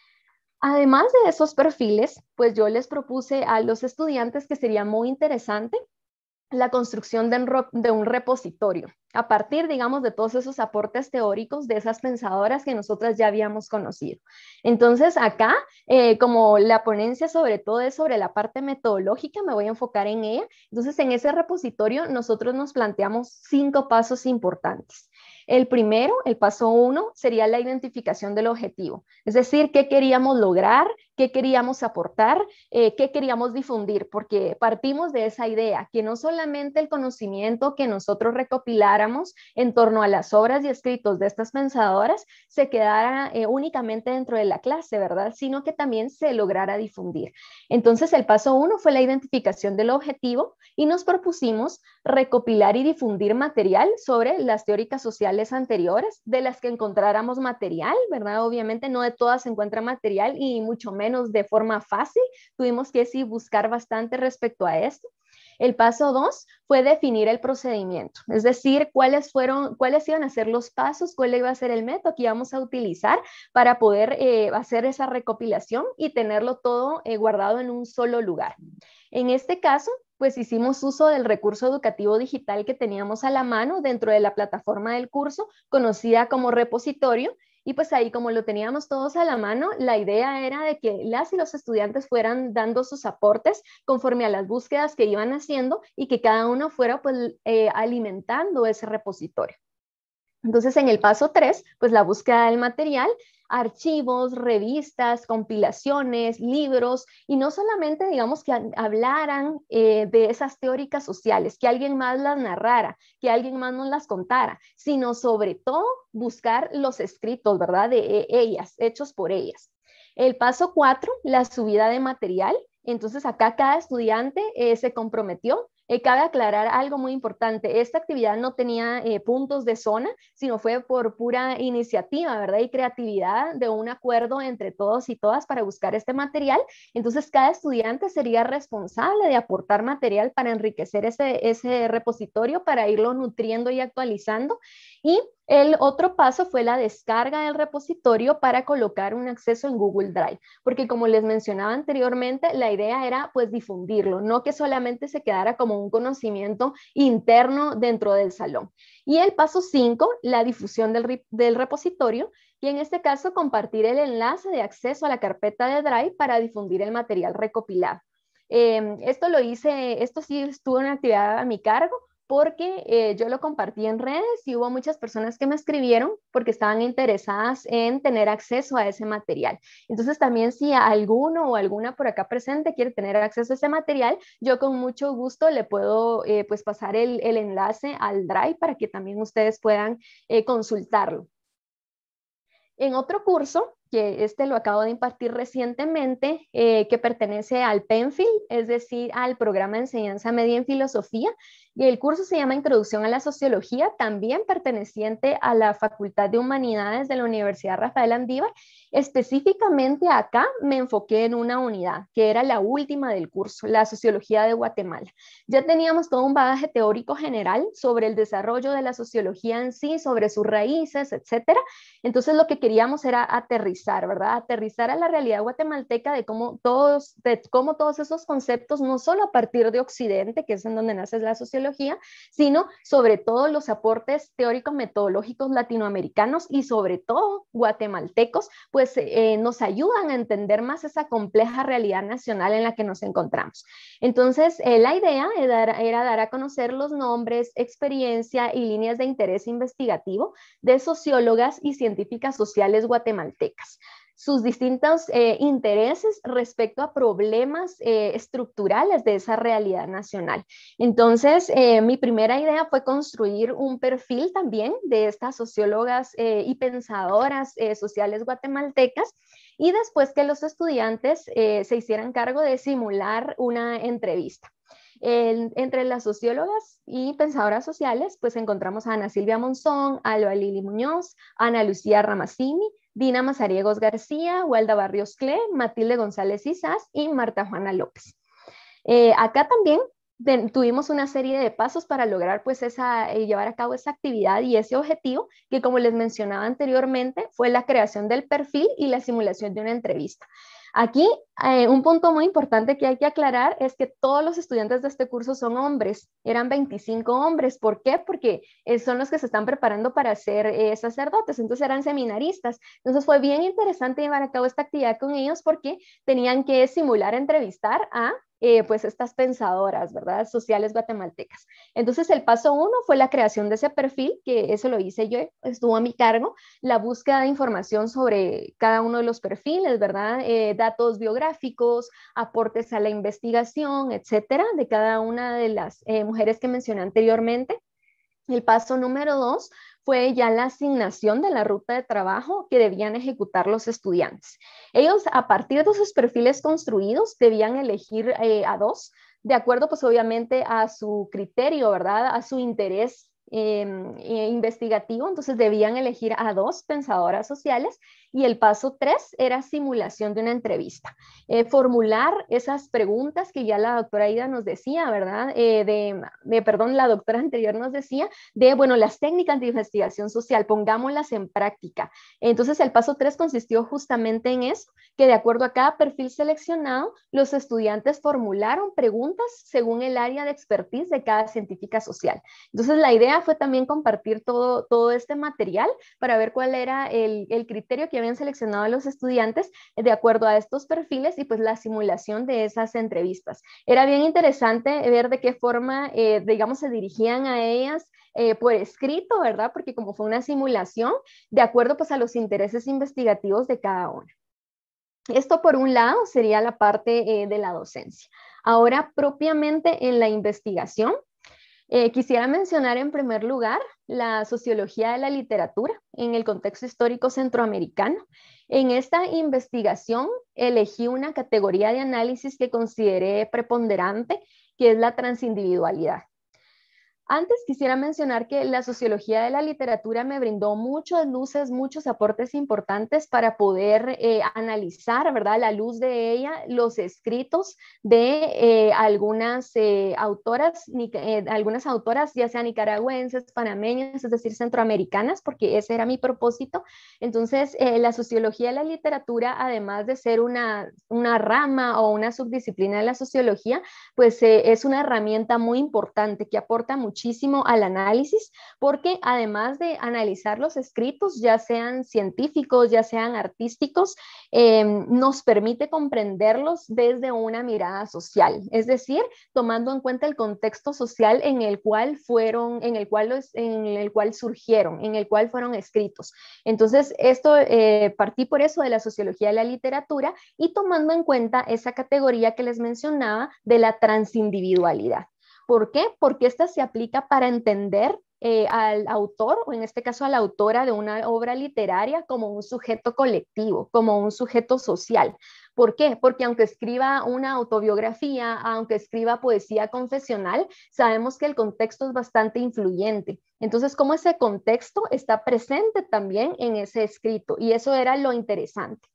Además de esos perfiles, pues yo les propuse a los estudiantes que sería muy interesante la construcción de un, de un repositorio, a partir, digamos, de todos esos aportes teóricos de esas pensadoras que nosotras ya habíamos conocido. Entonces, acá, eh, como la ponencia sobre todo es sobre la parte metodológica, me voy a enfocar en ella. Entonces, en ese repositorio, nosotros nos planteamos cinco pasos importantes. El primero, el paso uno, sería la identificación del objetivo, es decir, qué queríamos lograr, qué queríamos aportar, eh, qué queríamos difundir, porque partimos de esa idea, que no solamente el conocimiento que nosotros recopiláramos en torno a las obras y escritos de estas pensadoras se quedara eh, únicamente dentro de la clase, ¿verdad?, sino que también se lograra difundir. Entonces, el paso uno fue la identificación del objetivo y nos propusimos recopilar y difundir material sobre las teóricas sociales anteriores, de las que encontráramos material, ¿verdad? Obviamente no de todas se encuentra material y mucho menos de forma fácil. Tuvimos que sí buscar bastante respecto a esto. El paso dos fue definir el procedimiento, es decir, cuáles fueron, cuáles iban a ser los pasos, cuál iba a ser el método que íbamos a utilizar para poder eh, hacer esa recopilación y tenerlo todo eh, guardado en un solo lugar. En este caso, pues hicimos uso del recurso educativo digital que teníamos a la mano dentro de la plataforma del curso, conocida como repositorio, y pues ahí como lo teníamos todos a la mano, la idea era de que las y los estudiantes fueran dando sus aportes conforme a las búsquedas que iban haciendo y que cada uno fuera pues eh, alimentando ese repositorio. Entonces, en el paso tres, pues la búsqueda del material, archivos, revistas, compilaciones, libros, y no solamente, digamos, que hablaran eh, de esas teóricas sociales, que alguien más las narrara, que alguien más nos las contara, sino sobre todo buscar los escritos, ¿verdad? De ellas, hechos por ellas. El paso cuatro, la subida de material. Entonces, acá cada estudiante eh, se comprometió. Eh, cabe aclarar algo muy importante, esta actividad no tenía eh, puntos de zona, sino fue por pura iniciativa, ¿verdad? Y creatividad de un acuerdo entre todos y todas para buscar este material. Entonces, cada estudiante sería responsable de aportar material para enriquecer ese, ese repositorio, para irlo nutriendo y actualizando. Y el otro paso fue la descarga del repositorio para colocar un acceso en Google Drive, porque como les mencionaba anteriormente, la idea era pues difundirlo, no que solamente se quedara como un conocimiento interno dentro del salón. Y el paso cinco, la difusión del, del repositorio, y en este caso compartir el enlace de acceso a la carpeta de Drive para difundir el material recopilado. Eh, esto lo hice, esto sí estuvo en actividad a mi cargo, porque eh, yo lo compartí en redes y hubo muchas personas que me escribieron porque estaban interesadas en tener acceso a ese material. Entonces también si alguno o alguna por acá presente quiere tener acceso a ese material, yo con mucho gusto le puedo eh, pues pasar el, el enlace al Drive para que también ustedes puedan eh, consultarlo. En otro curso, que este lo acabo de impartir recientemente, eh, que pertenece al PENFIL, es decir, al programa de enseñanza media en filosofía, y el curso se llama Introducción a la Sociología, también perteneciente a la Facultad de Humanidades de la Universidad Rafael Andívar. Específicamente acá me enfoqué en una unidad, que era la última del curso, la Sociología de Guatemala. Ya teníamos todo un bagaje teórico general sobre el desarrollo de la sociología en sí, sobre sus raíces, etcétera. Entonces lo que queríamos era aterrizar, ¿verdad? Aterrizar a la realidad guatemalteca de cómo todos, de cómo todos esos conceptos, no solo a partir de Occidente, que es en donde nace la sociología, sino sobre todo los aportes teóricos metodológicos latinoamericanos y sobre todo guatemaltecos, pues eh, nos ayudan a entender más esa compleja realidad nacional en la que nos encontramos. Entonces, eh, la idea era, era dar a conocer los nombres, experiencia y líneas de interés investigativo de sociólogas y científicas sociales guatemaltecas, sus distintos eh, intereses respecto a problemas eh, estructurales de esa realidad nacional. Entonces, eh, mi primera idea fue construir un perfil también de estas sociólogas eh, y pensadoras eh, sociales guatemaltecas, y después que los estudiantes eh, se hicieran cargo de simular una entrevista. El, entre las sociólogas y pensadoras sociales, pues encontramos a Ana Silvia Monzón, Alba Lili Muñoz, Ana Lucía Ramazzini, Dina Mazariegos García, Walda Barrios Cle, Matilde González Isás y Marta Juana López. Eh, acá también de, tuvimos una serie de pasos para lograr pues esa, eh, llevar a cabo esa actividad y ese objetivo que, como les mencionaba anteriormente, fue la creación del perfil y la simulación de una entrevista. Aquí, eh, un punto muy importante que hay que aclarar es que todos los estudiantes de este curso son hombres, eran veinticinco hombres. ¿Por qué? Porque eh, son los que se están preparando para ser eh, sacerdotes, entonces eran seminaristas. Entonces fue bien interesante llevar a cabo esta actividad con ellos porque tenían que simular entrevistar a Eh, pues estas pensadoras, ¿verdad? Sociales guatemaltecas. Entonces el paso uno fue la creación de ese perfil, que eso lo hice yo, estuvo a mi cargo, la búsqueda de información sobre cada uno de los perfiles, ¿verdad? Eh, datos biográficos, aportes a la investigación, etcétera, de cada una de las eh, mujeres que mencioné anteriormente. El paso número dos fue ya la asignación de la ruta de trabajo que debían ejecutar los estudiantes. Ellos, a partir de sus perfiles construidos, debían elegir eh, a dos, de acuerdo pues obviamente a su criterio, ¿verdad? A su interés eh, eh, investigativo, entonces debían elegir a dos pensadoras sociales y el paso tres era simulación de una entrevista. Eh, formular esas preguntas que ya la doctora Ida nos decía, ¿verdad? Eh, de, de, perdón, la doctora anterior nos decía de, bueno, las técnicas de investigación social, pongámoslas en práctica. Entonces el paso tres consistió justamente en eso, que de acuerdo a cada perfil seleccionado, los estudiantes formularon preguntas según el área de expertise de cada científica social. Entonces la idea fue también compartir todo, todo este material para ver cuál era el, el criterio que habían seleccionado los estudiantes de acuerdo a estos perfiles y pues la simulación de esas entrevistas. Era bien interesante ver de qué forma, eh, digamos, se dirigían a ellas eh, por escrito, ¿verdad? Porque como fue una simulación, de acuerdo pues a los intereses investigativos de cada una. Esto por un lado sería la parte eh, de la docencia. Ahora propiamente en la investigación, Eh, quisiera mencionar en primer lugar la sociología de la literatura en el contexto histórico centroamericano. En esta investigación elegí una categoría de análisis que consideré preponderante, que es la transindividualidad. Antes quisiera mencionar que la sociología de la literatura me brindó muchas luces, muchos aportes importantes para poder eh, analizar, ¿verdad? A la luz de ella, los escritos de eh, algunas eh, autoras, eh, algunas autoras, ya sean nicaragüenses, panameñas, es decir, centroamericanas, porque ese era mi propósito. Entonces, eh, la sociología de la literatura, además de ser una, una rama o una subdisciplina de la sociología, pues eh, es una herramienta muy importante que aporta mucho muchísimo al análisis, porque además de analizar los escritos, ya sean científicos, ya sean artísticos, eh, nos permite comprenderlos desde una mirada social, es decir, tomando en cuenta el contexto social en el cual fueron, en el cual, los, en el cual surgieron, en el cual fueron escritos. Entonces, esto eh, partí por eso de la sociología de la literatura y tomando en cuenta esa categoría que les mencionaba de la transindividualidad. ¿Por qué? Porque esta se aplica para entender eh, al autor, o en este caso a la autora de una obra literaria, como un sujeto colectivo, como un sujeto social. ¿Por qué? Porque aunque escriba una autobiografía, aunque escriba poesía confesional, sabemos que el contexto es bastante influyente. Entonces, cómo ese contexto está presente también en ese escrito, y eso era lo interesante.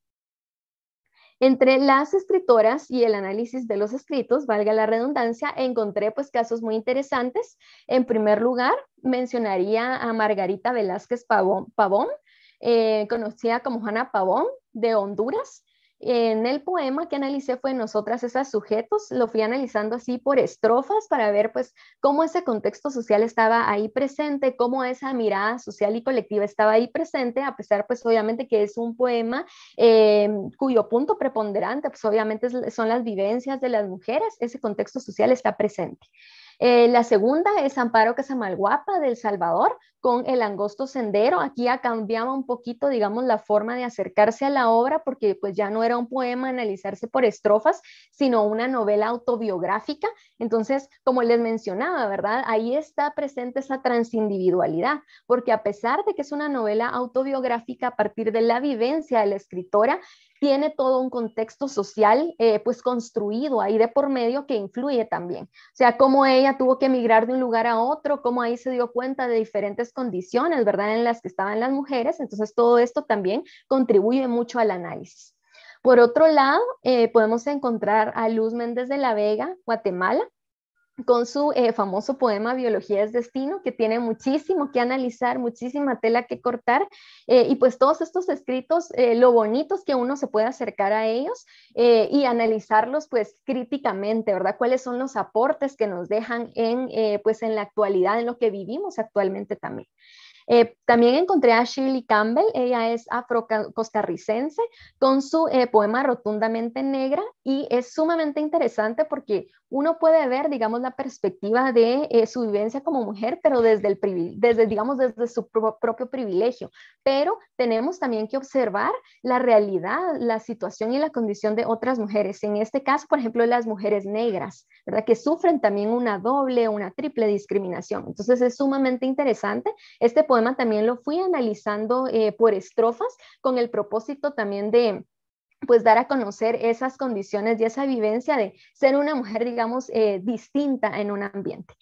Entre las escritoras y el análisis de los escritos, valga la redundancia, encontré pues casos muy interesantes. En primer lugar, mencionaría a Margarita Velázquez Pavón, Pavón eh, conocida como Juana Pavón, de Honduras. En el poema que analicé fue Nosotras esas sujetos, lo fui analizando así por estrofas para ver pues cómo ese contexto social estaba ahí presente, cómo esa mirada social y colectiva estaba ahí presente, a pesar pues obviamente que es un poema eh, cuyo punto preponderante pues obviamente son las vivencias de las mujeres, ese contexto social está presente. Eh, la segunda es Amparo Casamalguapa del Salvador con El angosto sendero. Aquí ya cambiaba un poquito, digamos, la forma de acercarse a la obra porque pues ya no era un poema analizarse por estrofas, sino una novela autobiográfica. Entonces, como les mencionaba, ¿verdad? Ahí está presente esa transindividualidad, porque a pesar de que es una novela autobiográfica a partir de la vivencia de la escritora, tiene todo un contexto social eh, pues construido ahí de por medio que influye también. O sea, cómo ella tuvo que emigrar de un lugar a otro, cómo ahí se dio cuenta de diferentes condiciones, ¿verdad?, en las que estaban las mujeres. Entonces, todo esto también contribuye mucho al análisis. Por otro lado, eh, podemos encontrar a Luz Méndez de la Vega, Guatemala, con su eh, famoso poema Biología es Destino, que tiene muchísimo que analizar, muchísima tela que cortar, eh, y pues todos estos escritos, eh, lo bonito es que uno se puede acercar a ellos eh, y analizarlos pues críticamente, ¿verdad? ¿Cuáles son los aportes que nos dejan en, eh, pues, en la actualidad, en lo que vivimos actualmente también? Eh, también encontré a Shirley Campbell, ella es afro-costarricense, con su eh, poema Rotundamente Negra, y es sumamente interesante porque uno puede ver, digamos, la perspectiva de eh, su vivencia como mujer, pero desde, el desde digamos, desde su pro propio privilegio. Pero tenemos también que observar la realidad, la situación y la condición de otras mujeres. En este caso, por ejemplo, las mujeres negras, ¿verdad?, que sufren también una doble, una triple discriminación. Entonces es sumamente interesante. Este poema también lo fui analizando eh, por estrofas con el propósito también de pues dar a conocer esas condiciones y esa vivencia de ser una mujer, digamos, eh, distinta en un ambiente.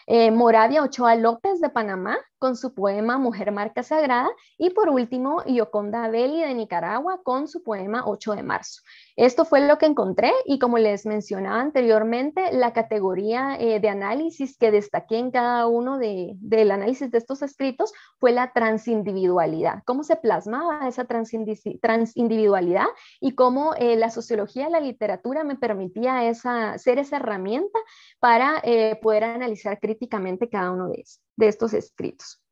eh, Moravia Ochoa López de Panamá, con su poema Mujer Marca Sagrada, y por último, Yoconda Belli de Nicaragua, con su poema ocho de marzo. Esto fue lo que encontré, y como les mencionaba anteriormente, la categoría eh, de análisis que destaqué en cada uno de, del análisis de estos escritos fue la transindividualidad. Cómo se plasmaba esa transindividualidad y cómo eh, la sociología de la literatura me permitía esa, ser esa herramienta para eh, poder analizar críticamente cada uno de, de estos escritos.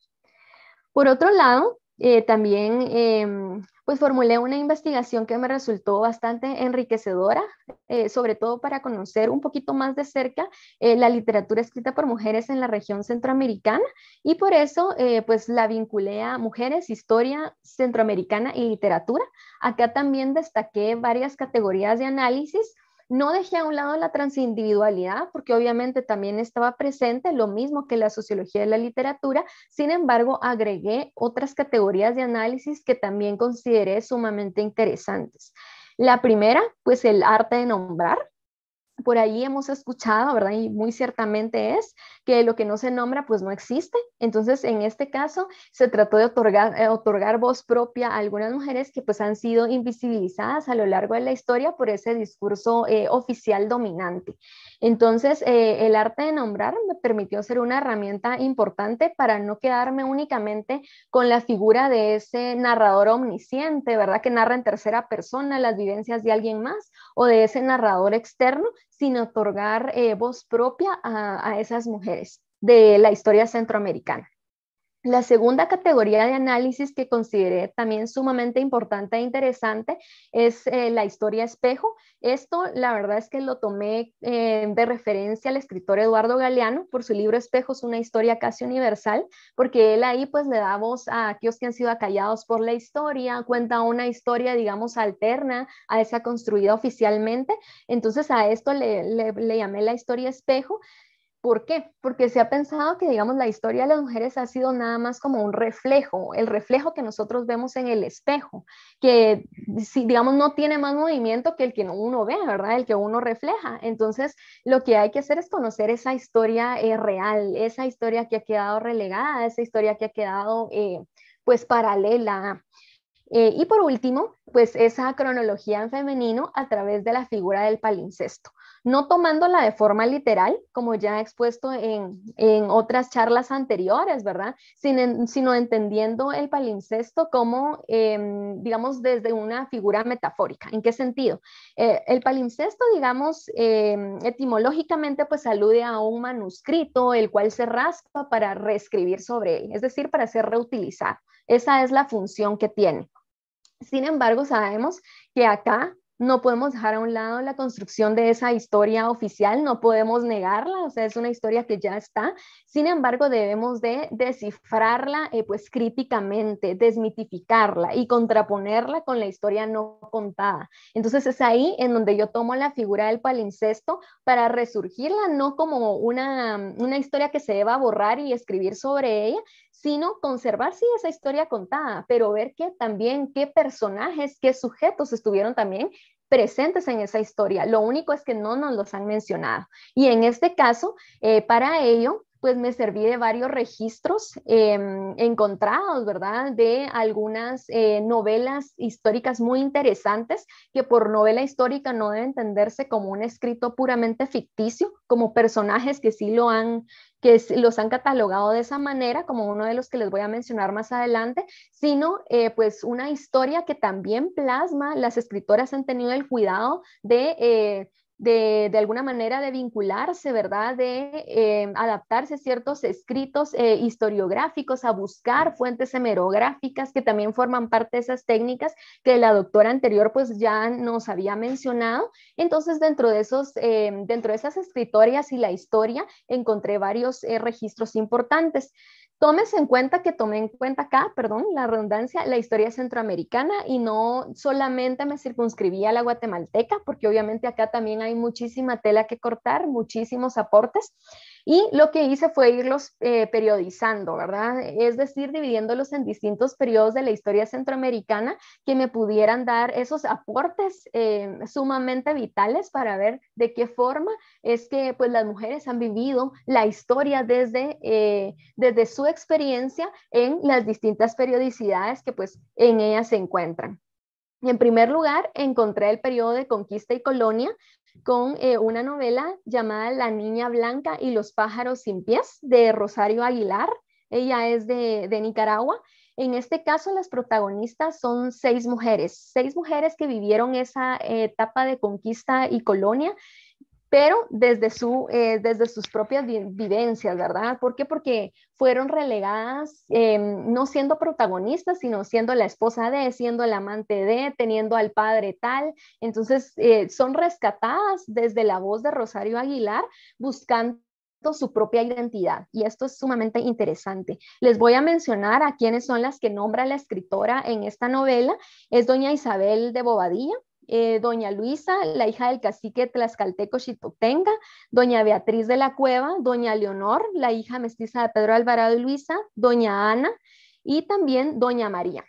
Por otro lado, eh, también eh, pues formulé una investigación que me resultó bastante enriquecedora, eh, sobre todo para conocer un poquito más de cerca eh, la literatura escrita por mujeres en la región centroamericana, y por eso eh, pues la vinculé a Mujeres, Historia Centroamericana y Literatura. Acá también destaqué varias categorías de análisis. No dejé a un lado la transindividualidad, porque obviamente también estaba presente, lo mismo que la sociología de la literatura. Sin embargo, agregué otras categorías de análisis que también consideré sumamente interesantes. La primera, pues el arte de nombrar. Por ahí hemos escuchado, ¿verdad? Y muy ciertamente es que lo que no se nombra, pues no existe. Entonces, en este caso, se trató de otorgar, eh, otorgar voz propia a algunas mujeres que pues han sido invisibilizadas a lo largo de la historia por ese discurso eh, oficial dominante. Entonces, eh, el arte de nombrar me permitió ser una herramienta importante para no quedarme únicamente con la figura de ese narrador omnisciente, ¿verdad? Que narra en tercera persona las vivencias de alguien más, o de ese narrador externo, sin otorgar eh, voz propia a, a esas mujeres de la historia centroamericana. La segunda categoría de análisis que consideré también sumamente importante e interesante es eh, la historia espejo. Esto, la verdad es que lo tomé eh, de referencia al escritor Eduardo Galeano por su libro Espejos, una historia casi universal, porque él ahí pues le da voz a aquellos que han sido acallados por la historia, cuenta una historia, digamos, alterna a esa construida oficialmente. Entonces a esto le, le, le llamé la historia espejo. ¿Por qué? Porque se ha pensado que, digamos, la historia de las mujeres ha sido nada más como un reflejo, el reflejo que nosotros vemos en el espejo, que, si, digamos, no tiene más movimiento que el que uno ve, ¿verdad? El que uno refleja. Entonces, lo que hay que hacer es conocer esa historia eh, real, esa historia que ha quedado relegada, esa historia que ha quedado, eh, pues, paralela. Eh, y por último, pues esa cronología en femenino a través de la figura del palincesto, no tomándola de forma literal, como ya he expuesto en, en otras charlas anteriores, ¿verdad? Sin, sino entendiendo el palincesto como, eh, digamos, desde una figura metafórica. ¿En qué sentido? Eh, el palincesto, digamos, eh, etimológicamente, pues alude a un manuscrito, el cual se raspa para reescribir sobre él, es decir, para ser reutilizado. Esa es la función que tiene. Sin embargo, sabemos que acá no podemos dejar a un lado la construcción de esa historia oficial, no podemos negarla, o sea, es una historia que ya está. Sin embargo, debemos de descifrarla eh, pues críticamente, desmitificarla y contraponerla con la historia no contada. Entonces es ahí en donde yo tomo la figura del palincesto para resurgirla, no como una, una historia que se deba borrar y escribir sobre ella, sino conservar sí esa historia contada, pero ver que también qué personajes, qué sujetos estuvieron también presentes en esa historia. Lo único es que no nos los han mencionado. Y en este caso, eh, para ello, pues me serví de varios registros eh, encontrados, ¿verdad? De algunas eh, novelas históricas muy interesantes, que por novela histórica no debe entenderse como un escrito puramente ficticio, como personajes que sí lo han, que los han catalogado de esa manera, como uno de los que les voy a mencionar más adelante, sino eh, pues una historia que también plasma, las escritoras han tenido el cuidado de... Eh, De, de alguna manera de vincularse, ¿verdad? De eh, adaptarse a ciertos escritos eh, historiográficos, a buscar fuentes hemerográficas que también forman parte de esas técnicas que la doctora anterior pues ya nos había mencionado. Entonces dentro de, esos, eh, dentro de esas escritorias y la historia encontré varios eh, registros importantes. Tómese en cuenta que tomé en cuenta acá, perdón, la redundancia, la historia centroamericana y no solamente me circunscribí a la guatemalteca, porque obviamente acá también hay muchísima tela que cortar, muchísimos aportes. Y lo que hice fue irlos eh, periodizando, ¿verdad? Es decir, dividiéndolos en distintos periodos de la historia centroamericana que me pudieran dar esos aportes eh, sumamente vitales para ver de qué forma es que pues, las mujeres han vivido la historia desde, eh, desde su experiencia en las distintas periodicidades que pues, en ellas se encuentran. Y en primer lugar, encontré el periodo de conquista y colonia con eh, una novela llamada La Niña Blanca y los pájaros sin pies, de Rosario Aguilar. Ella es de, de Nicaragua. En este caso, las protagonistas son seis mujeres, seis mujeres que vivieron esa eh, etapa de conquista y colonia, pero desde, su, eh, desde sus propias vi vivencias, ¿verdad? ¿Por qué? Porque fueron relegadas, eh, no siendo protagonistas, sino siendo la esposa de, siendo el amante de, teniendo al padre tal. Entonces, eh, son rescatadas desde la voz de Rosario Aguilar, buscando su propia identidad, y esto es sumamente interesante. Les voy a mencionar a quiénes son las que nombra la escritora en esta novela. Es doña Isabel de Bobadilla, Eh, doña Luisa, la hija del cacique tlaxcalteco Xicotenga, doña Beatriz de la Cueva, doña Leonor, la hija mestiza de Pedro Alvarado y Luisa, doña Ana y también doña María.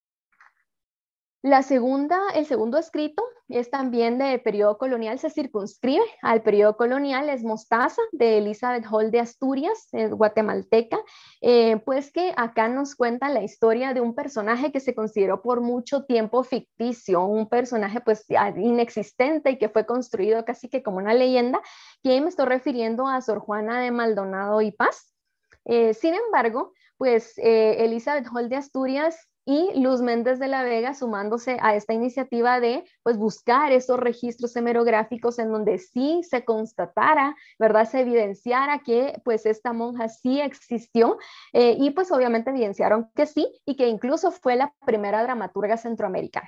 La segunda, el segundo escrito es también de periodo colonial, se circunscribe al periodo colonial, es Mostaza, de Elizabeth Hall de Asturias, es guatemalteca, eh, pues que acá nos cuenta la historia de un personaje que se consideró por mucho tiempo ficticio, un personaje pues inexistente y que fue construido casi que como una leyenda, que me estoy refiriendo a Sor Juana de Maldonado y Paz. Eh, sin embargo, pues eh, Elizabeth Hall de Asturias y Luz Méndez de la Vega sumándose a esta iniciativa de pues, buscar esos registros hemerográficos en donde sí se constatara, ¿verdad? Se evidenciara que pues esta monja sí existió eh, y pues obviamente evidenciaron que sí y que incluso fue la primera dramaturga centroamericana.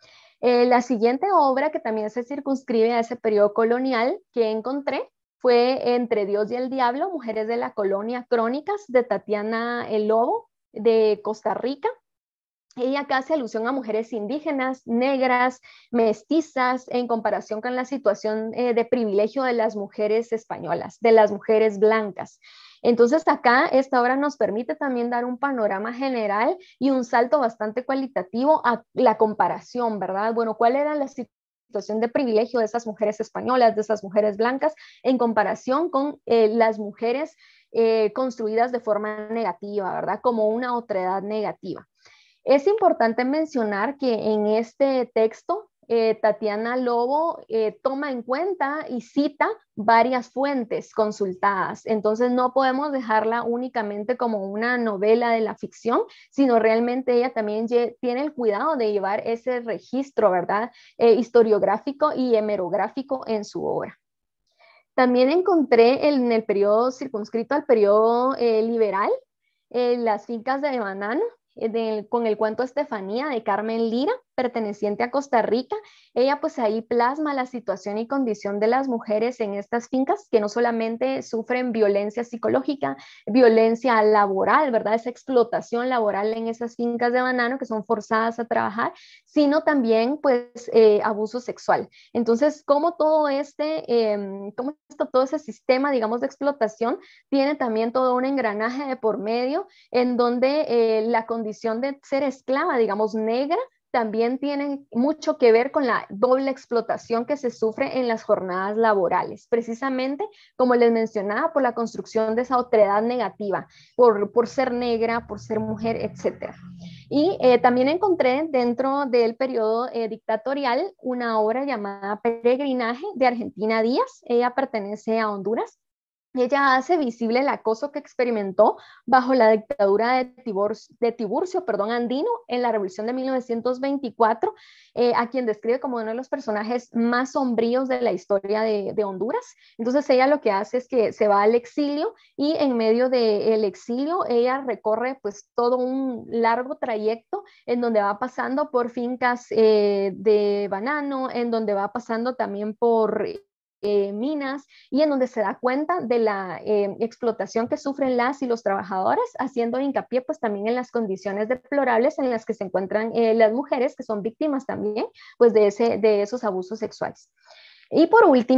Eh, la siguiente obra que también se circunscribe a ese periodo colonial que encontré fue Entre Dios y el Diablo, Mujeres de la Colonia, Crónicas, de Tatiana El Lobo, de Costa Rica. Ella acá hace alusión a mujeres indígenas, negras, mestizas, en comparación con la situación eh, de privilegio de las mujeres españolas, de las mujeres blancas. Entonces acá esta obra nos permite también dar un panorama general y un salto bastante cualitativo a la comparación, ¿verdad? Bueno, ¿cuál era la situación de privilegio de esas mujeres españolas, de esas mujeres blancas, en comparación con eh, las mujeres eh, construidas de forma negativa, ¿verdad? Como una otredad negativa. Es importante mencionar que en este texto eh, Tatiana Lobo eh, toma en cuenta y cita varias fuentes consultadas, entonces no podemos dejarla únicamente como una novela de la ficción, sino realmente ella también tiene el cuidado de llevar ese registro, ¿verdad? Eh, historiográfico y hemerográfico en su obra. También encontré en el periodo circunscrito al periodo eh, liberal, eh, Las fincas de banano, de, con el cuento Estefanía de Carmen Lira, perteneciente a Costa Rica. Ella pues ahí plasma la situación y condición de las mujeres en estas fincas que no solamente sufren violencia psicológica, violencia laboral, ¿verdad? Esa explotación laboral en esas fincas de banano que son forzadas a trabajar, sino también pues eh, abuso sexual. Entonces, cómo todo este, eh, cómo esto, todo ese sistema, digamos, de explotación tiene también todo un engranaje de por medio en donde eh, la condición de ser esclava, digamos, negra, también tienen mucho que ver con la doble explotación que se sufre en las jornadas laborales, precisamente como les mencionaba, por la construcción de esa otredad negativa, por, por ser negra, por ser mujer, etcétera. Y eh, también encontré dentro del periodo eh, dictatorial una obra llamada Peregrinaje de Argentina Díaz. Ella pertenece a Honduras. Ella hace visible el acoso que experimentó bajo la dictadura de Tiburcio, de Tiburcio perdón, Andino en la Revolución de mil novecientos veinticuatro, eh, a quien describe como uno de los personajes más sombríos de la historia de, de Honduras. Entonces ella lo que hace es que se va al exilio y en medio del exilio ella recorre pues todo un largo trayecto en donde va pasando por fincas eh, de banano, en donde va pasando también por Eh, minas y en donde se da cuenta de la eh, explotación que sufren las y los trabajadores, haciendo hincapié pues también en las condiciones deplorables en las que se encuentran eh, las mujeres que son víctimas también pues de, ese, de esos abusos sexuales. Y por último,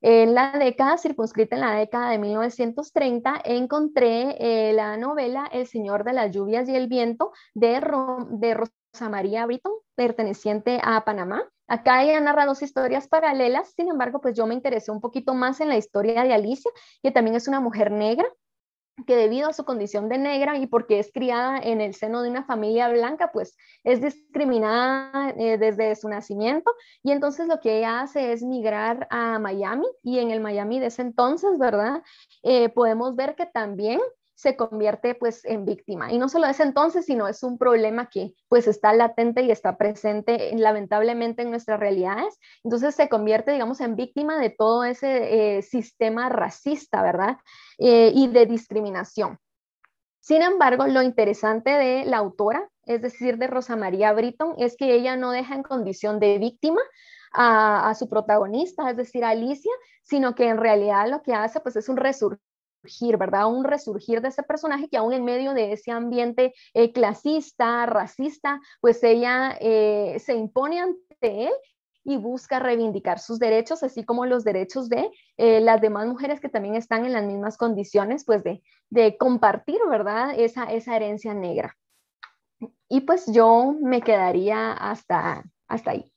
En la década, circunscrita en la década de mil novecientos treinta, encontré eh, la novela El Señor de las Lluvias y el Viento de, Ro de Rosa María Britton, perteneciente a Panamá. Acá ella narra dos historias paralelas, sin embargo, pues yo me interesé un poquito más en la historia de Alicia, que también es una mujer negra, que debido a su condición de negra y porque es criada en el seno de una familia blanca, pues es discriminada eh, desde su nacimiento, y entonces lo que ella hace es migrar a Miami, y en el Miami de ese entonces, ¿verdad? Eh, podemos ver que también se convierte pues en víctima, y no solo de ese entonces, sino es un problema que pues está latente y está presente lamentablemente en nuestras realidades. Entonces se convierte, digamos, en víctima de todo ese eh, sistema racista, ¿verdad? Eh, y de discriminación. Sin embargo, lo interesante de la autora, es decir, de Rosa María Britton, es que ella no deja en condición de víctima a, a su protagonista, es decir, a Alicia, sino que en realidad lo que hace pues es un resurgir, ¿verdad? Un resurgir de ese personaje que aún en medio de ese ambiente eh, clasista, racista, pues ella eh, se impone ante él y busca reivindicar sus derechos, así como los derechos de eh, las demás mujeres que también están en las mismas condiciones, pues de, de compartir, ¿verdad? Esa, esa herencia negra. Y pues yo me quedaría hasta, hasta ahí.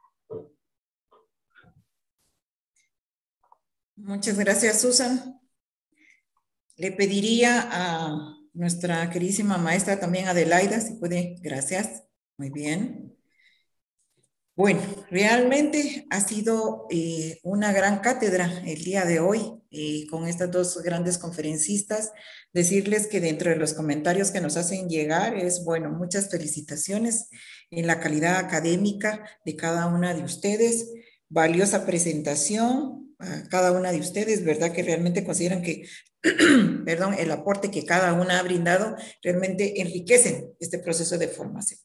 Muchas gracias, Susan. Le pediría a nuestra queridísima maestra también, Adelaida, si puede. Gracias. Muy bien. Bueno, realmente ha sido eh, una gran cátedra el día de hoy eh, con estas dos grandes conferencistas. Decirles que dentro de los comentarios que nos hacen llegar es, bueno, muchas felicitaciones en la calidad académica de cada una de ustedes. Valiosa presentación a cada una de ustedes, ¿verdad? Que realmente consideran que, perdón, el aporte que cada una ha brindado realmente enriquecen este proceso de formación.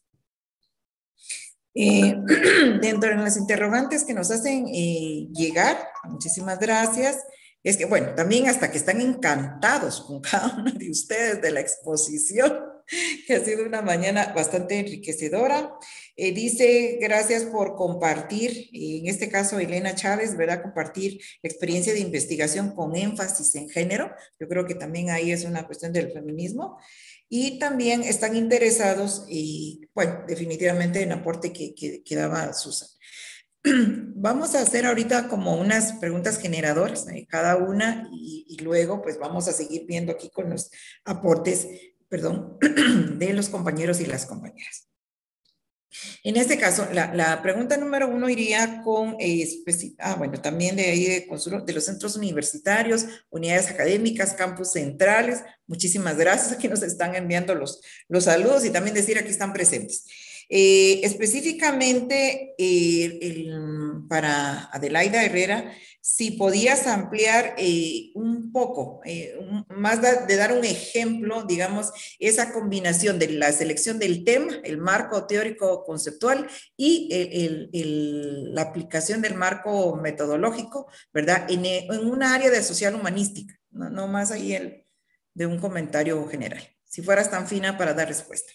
Eh, dentro de las interrogantes que nos hacen eh, llegar, muchísimas gracias, es que, bueno, también hasta que están encantados con cada uno de ustedes de la exposición, que ha sido una mañana bastante enriquecedora. Eh, dice, gracias por compartir, en este caso Elena Chávez, ¿verdad? Compartir la experiencia de investigación con énfasis en género. Yo creo que también ahí es una cuestión del feminismo. Y también están interesados, y bueno, definitivamente en aporte que, que, que daba Susan. Vamos a hacer ahorita como unas preguntas generadoras, ¿eh? Cada una, y, y luego pues vamos a seguir viendo aquí con los aportes, perdón, de los compañeros y las compañeras. En este caso, la, la pregunta número uno iría con, eh, ah, bueno, también de ahí de, de los centros universitarios, unidades académicas, campus centrales. Muchísimas gracias. Aquí nos están enviando los, los saludos y también decir aquí están presentes. Eh, específicamente eh, el, para Adelaida Herrera, si podías ampliar eh, un poco, eh, un, más de, de dar un ejemplo, digamos, esa combinación de la selección del tema, el marco teórico conceptual y el, el, el, la aplicación del marco metodológico, ¿verdad? En, en una área de social humanística, no, no más ahí el, de un comentario general. Si fueras tan fina para dar respuesta.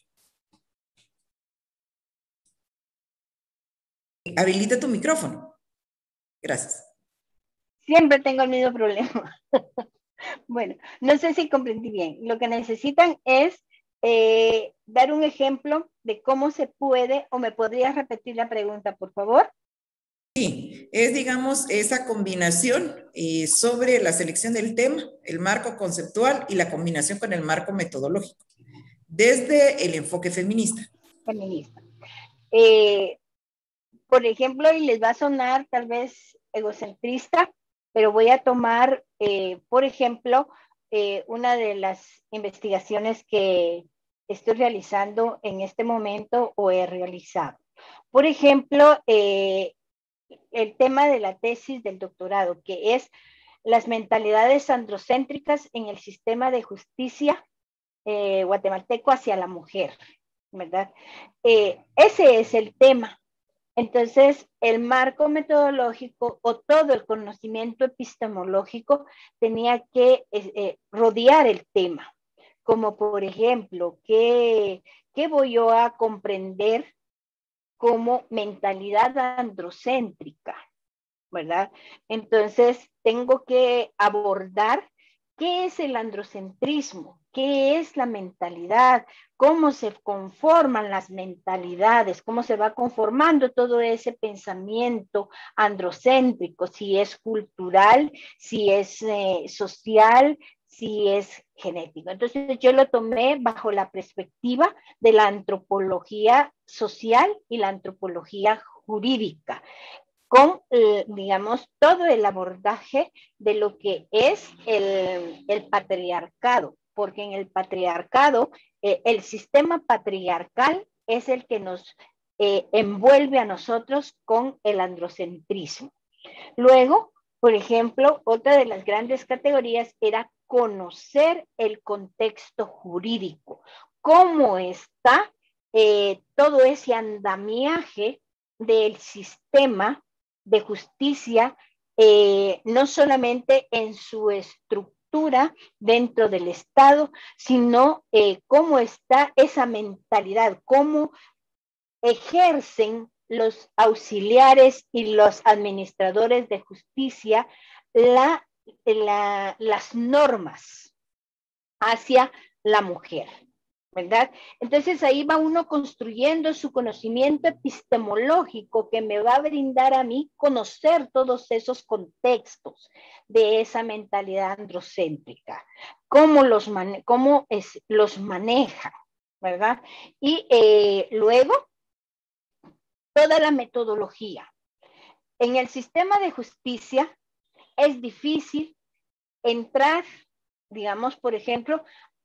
Habilita tu micrófono. Gracias. Siempre tengo el mismo problema. Bueno, no sé si comprendí bien. Lo que necesitan es eh, dar un ejemplo de cómo se puede, o me podrías repetir la pregunta, por favor. Sí, es, digamos, esa combinación eh, sobre la selección del tema, el marco conceptual y la combinación con el marco metodológico, desde el enfoque feminista. Feminista. Eh, por ejemplo, y les va a sonar tal vez egocentrista, pero voy a tomar, eh, por ejemplo, eh, una de las investigaciones que estoy realizando en este momento o he realizado. Por ejemplo, eh, el tema de la tesis del doctorado, que es las mentalidades androcéntricas en el sistema de justicia eh, guatemalteco hacia la mujer, ¿verdad? Eh, ese es el tema. Entonces, el marco metodológico o todo el conocimiento epistemológico tenía que eh, rodear el tema, como por ejemplo, ¿qué, qué voy yo a comprender como mentalidad androcéntrica? ¿verdad? Entonces, tengo que abordar qué es el androcentrismo, qué es la mentalidad, cómo se conforman las mentalidades, cómo se va conformando todo ese pensamiento androcéntrico, si es cultural, si es eh, social, si es genético. Entonces yo lo tomé bajo la perspectiva de la antropología social y la antropología jurídica, con, eh, digamos, todo el abordaje de lo que es el, el patriarcado, porque en el patriarcado, eh, el sistema patriarcal es el que nos eh, envuelve a nosotros con el androcentrismo. Luego, por ejemplo, otra de las grandes categorías era conocer el contexto jurídico, cómo está eh, todo ese andamiaje del sistema de justicia, eh, no solamente en su estructura dentro del Estado, sino eh, cómo está esa mentalidad, cómo ejercen los auxiliares y los administradores de justicia la, la, las normas hacia la mujer, ¿verdad? Entonces ahí va uno construyendo su conocimiento epistemológico que me va a brindar a mí conocer todos esos contextos de esa mentalidad androcéntrica, cómo los, mane cómo es, los maneja, ¿verdad? Y eh, luego toda la metodología. En el sistema de justicia es difícil entrar, digamos, por ejemplo,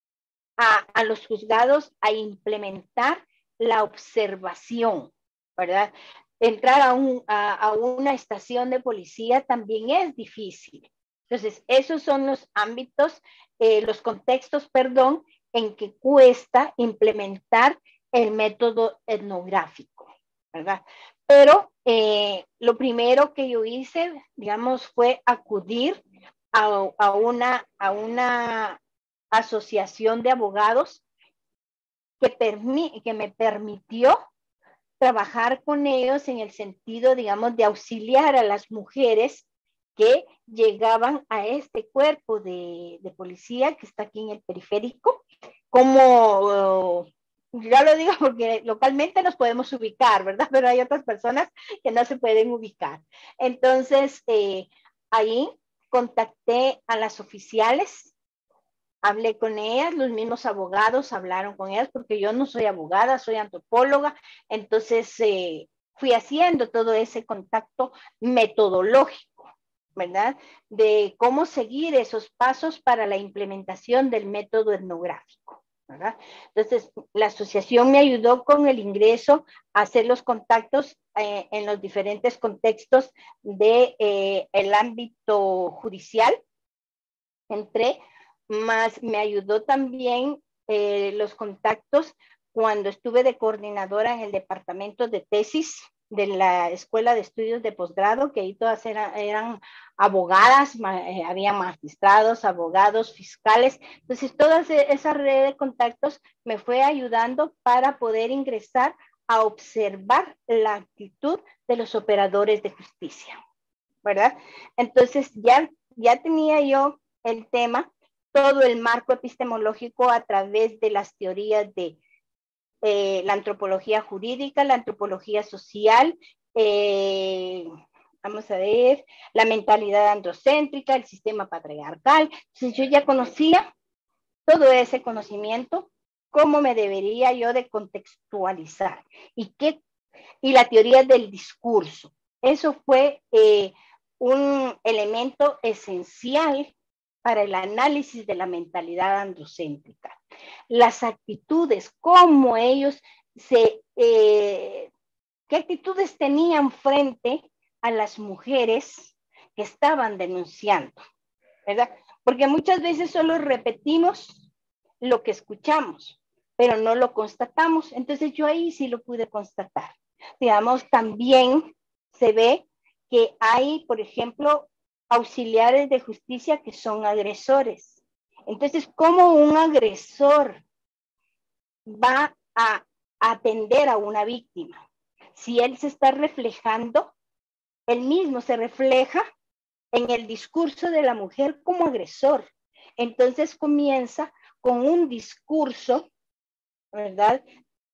a, a los juzgados a implementar la observación, ¿verdad? Entrar a, un, a, a una estación de policía también es difícil. Entonces, esos son los ámbitos, eh, los contextos, perdón, en que cuesta implementar el método etnográfico, ¿verdad? Pero eh, lo primero que yo hice, digamos, fue acudir a, a, una, a una asociación de abogados que, permi que me permitió trabajar con ellos en el sentido, digamos, de auxiliar a las mujeres que llegaban a este cuerpo de, de policía que está aquí en el periférico, como, uh, ya lo digo porque localmente nos podemos ubicar, ¿verdad? Pero hay otras personas que no se pueden ubicar. Entonces, eh, ahí contacté a las oficiales, hablé con ellas, los mismos abogados hablaron con ellas, porque yo no soy abogada, soy antropóloga, entonces eh, fui haciendo todo ese contacto metodológico, ¿verdad? De cómo seguir esos pasos para la implementación del método etnográfico, ¿verdad? Entonces, la asociación me ayudó con el ingreso a hacer los contactos eh, en los diferentes contextos del de, eh, el ámbito judicial. Entré, más me ayudó también eh, los contactos cuando estuve de coordinadora en el departamento de tesis de la Escuela de Estudios de Posgrado, que ahí todas eran, eran abogadas, eh, había magistrados, abogados, fiscales. Entonces, toda esa red de contactos me fue ayudando para poder ingresar a observar la actitud de los operadores de justicia, ¿verdad? Entonces, ya, ya tenía yo el tema, todo el marco epistemológico a través de las teorías de eh, la antropología jurídica, la antropología social, eh, vamos a ver, la mentalidad androcéntrica, el sistema patriarcal. Entonces yo ya conocía todo ese conocimiento, cómo me debería yo de contextualizar y, qué, y la teoría del discurso. Eso fue eh, un elemento esencial para el análisis de la mentalidad androcéntrica. Las actitudes, cómo ellos se, eh, qué actitudes tenían frente a las mujeres que estaban denunciando, ¿verdad? Porque muchas veces solo repetimos lo que escuchamos, pero no lo constatamos. Entonces yo ahí sí lo pude constatar. Digamos, también se ve que hay, por ejemplo, auxiliares de justicia que son agresores. Entonces, ¿cómo un agresor va a atender a una víctima? Si él se está reflejando el mismo se refleja en el discurso de la mujer como agresor. Entonces comienza con un discurso, ¿verdad?,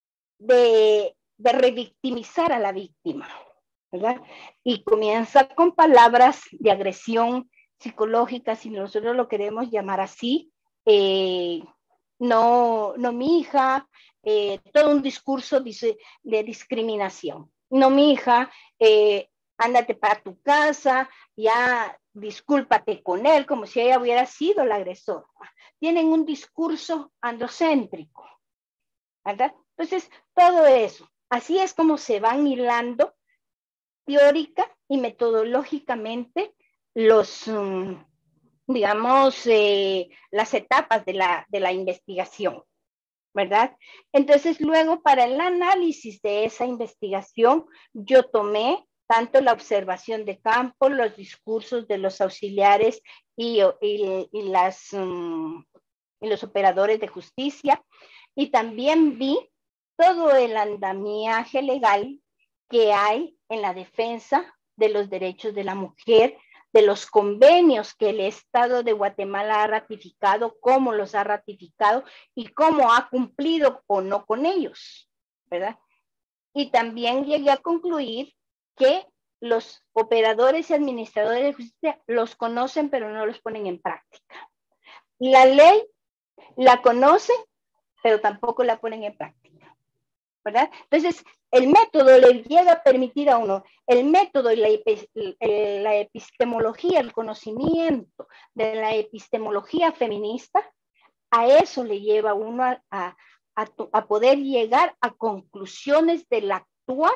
de, de revictimizar a la víctima, ¿verdad? Y comienza con palabras de agresión psicológica, si nosotros lo queremos llamar así, eh, no, no mi hija, eh, todo un discurso de, de discriminación. No mi hija, eh, ándate para tu casa, ya discúlpate con él, como si ella hubiera sido la agresora. Tienen un discurso androcéntrico, ¿verdad? Entonces, todo eso, así es como se van hilando teórica y metodológicamente los, um, digamos, eh, las etapas de la, de la investigación, ¿verdad? Entonces, luego, para el análisis de esa investigación, yo tomé tanto la observación de campo, los discursos de los auxiliares y, y, y, las, um, y los operadores de justicia, y también vi todo el andamiaje legal que hay en la defensa de los derechos de la mujer, de los convenios que el Estado de Guatemala ha ratificado, cómo los ha ratificado y cómo ha cumplido o no con ellos, ¿verdad? Y también llegué a concluir que los operadores y administradores de justicia los conocen, pero no los ponen en práctica. La ley la conocen, pero tampoco la ponen en práctica, ¿verdad? Entonces, el método le llega a permitir a uno, el método y la, la epistemología, el conocimiento de la epistemología feminista, a eso le lleva a uno a, a, a, a poder llegar a conclusiones del actuar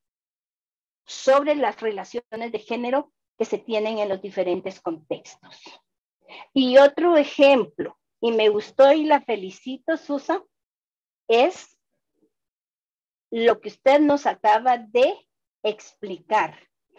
sobre las relaciones de género que se tienen en los diferentes contextos. Y otro ejemplo, y me gustó y la felicito, Susan, es lo que usted nos acaba de explicar.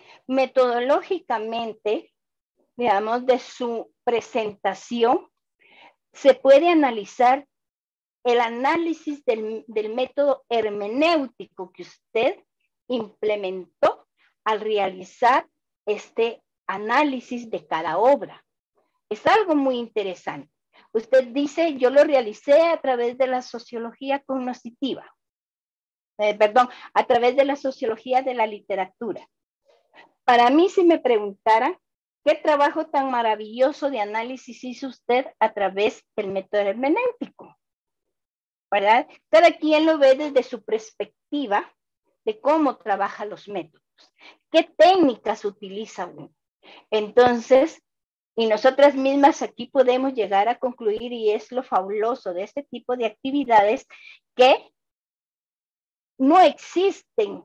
Metodológicamente, digamos, de su presentación, se puede analizar el análisis del, del método hermenéutico que usted implementó al realizar este análisis de cada obra. Es algo muy interesante. Usted dice, yo lo realicé a través de la sociología cognitiva. Eh, perdón, a través de la sociología de la literatura. Para mí, si me preguntara, ¿qué trabajo tan maravilloso de análisis hizo usted a través del método hermenéutico? ¿Verdad? Cada quien lo ve desde su perspectiva de cómo trabaja los métodos, qué técnicas utiliza uno. Entonces, y nosotras mismas aquí podemos llegar a concluir, y es lo fabuloso de este tipo de actividades, que no existen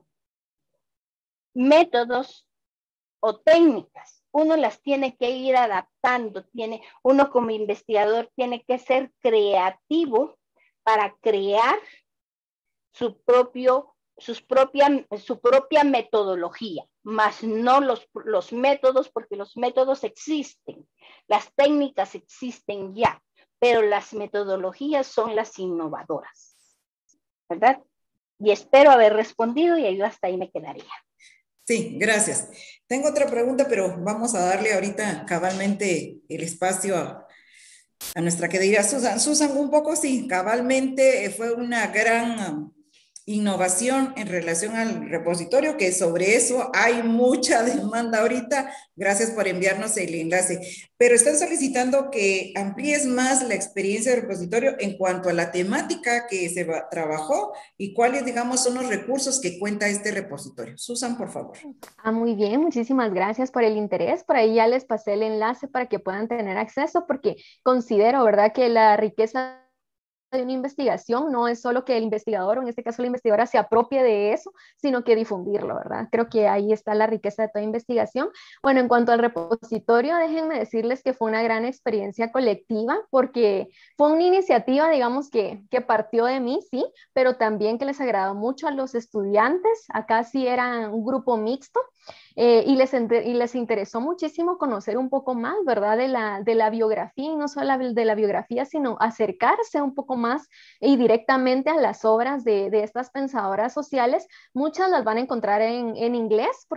métodos o técnicas. Uno las tiene que ir adaptando. Tiene, uno como investigador tiene que ser creativo para crear su, propio, sus propia, su propia metodología, más no los, los métodos, porque los métodos existen, las técnicas existen ya, pero las metodologías son las innovadoras, ¿verdad? Y espero haber respondido y yo hasta ahí me quedaría. Sí, gracias. Tengo otra pregunta, pero vamos a darle ahorita cabalmente el espacio a, a nuestra querida Susan. Susan, un poco sí, cabalmente fue una gran innovación en relación al repositorio, que sobre eso hay mucha demanda ahorita. Gracias por enviarnos el enlace. Pero están solicitando que amplíes más la experiencia del repositorio en cuanto a la temática que se va, trabajó y cuáles, digamos, son los recursos que cuenta este repositorio. Susan, por favor. Ah, muy bien, muchísimas gracias por el interés. Por ahí ya les pasé el enlace para que puedan tener acceso, porque considero, ¿verdad?, que la riqueza de una investigación no es solo que el investigador, o en este caso la investigadora, se apropie de eso, sino que difundirlo, ¿verdad? Creo que ahí está la riqueza de toda investigación. Bueno, en cuanto al repositorio, déjenme decirles que fue una gran experiencia colectiva, porque fue una iniciativa, digamos, que, que partió de mí, sí, pero también que les agradó mucho a los estudiantes. Acá sí era un grupo mixto. Eh, y, les, y les interesó muchísimo conocer un poco más, ¿verdad?, de la, de la biografía, y no solo de la biografía, sino acercarse un poco más y directamente a las obras de, de estas pensadoras sociales. Muchas las van a encontrar en, en inglés, porque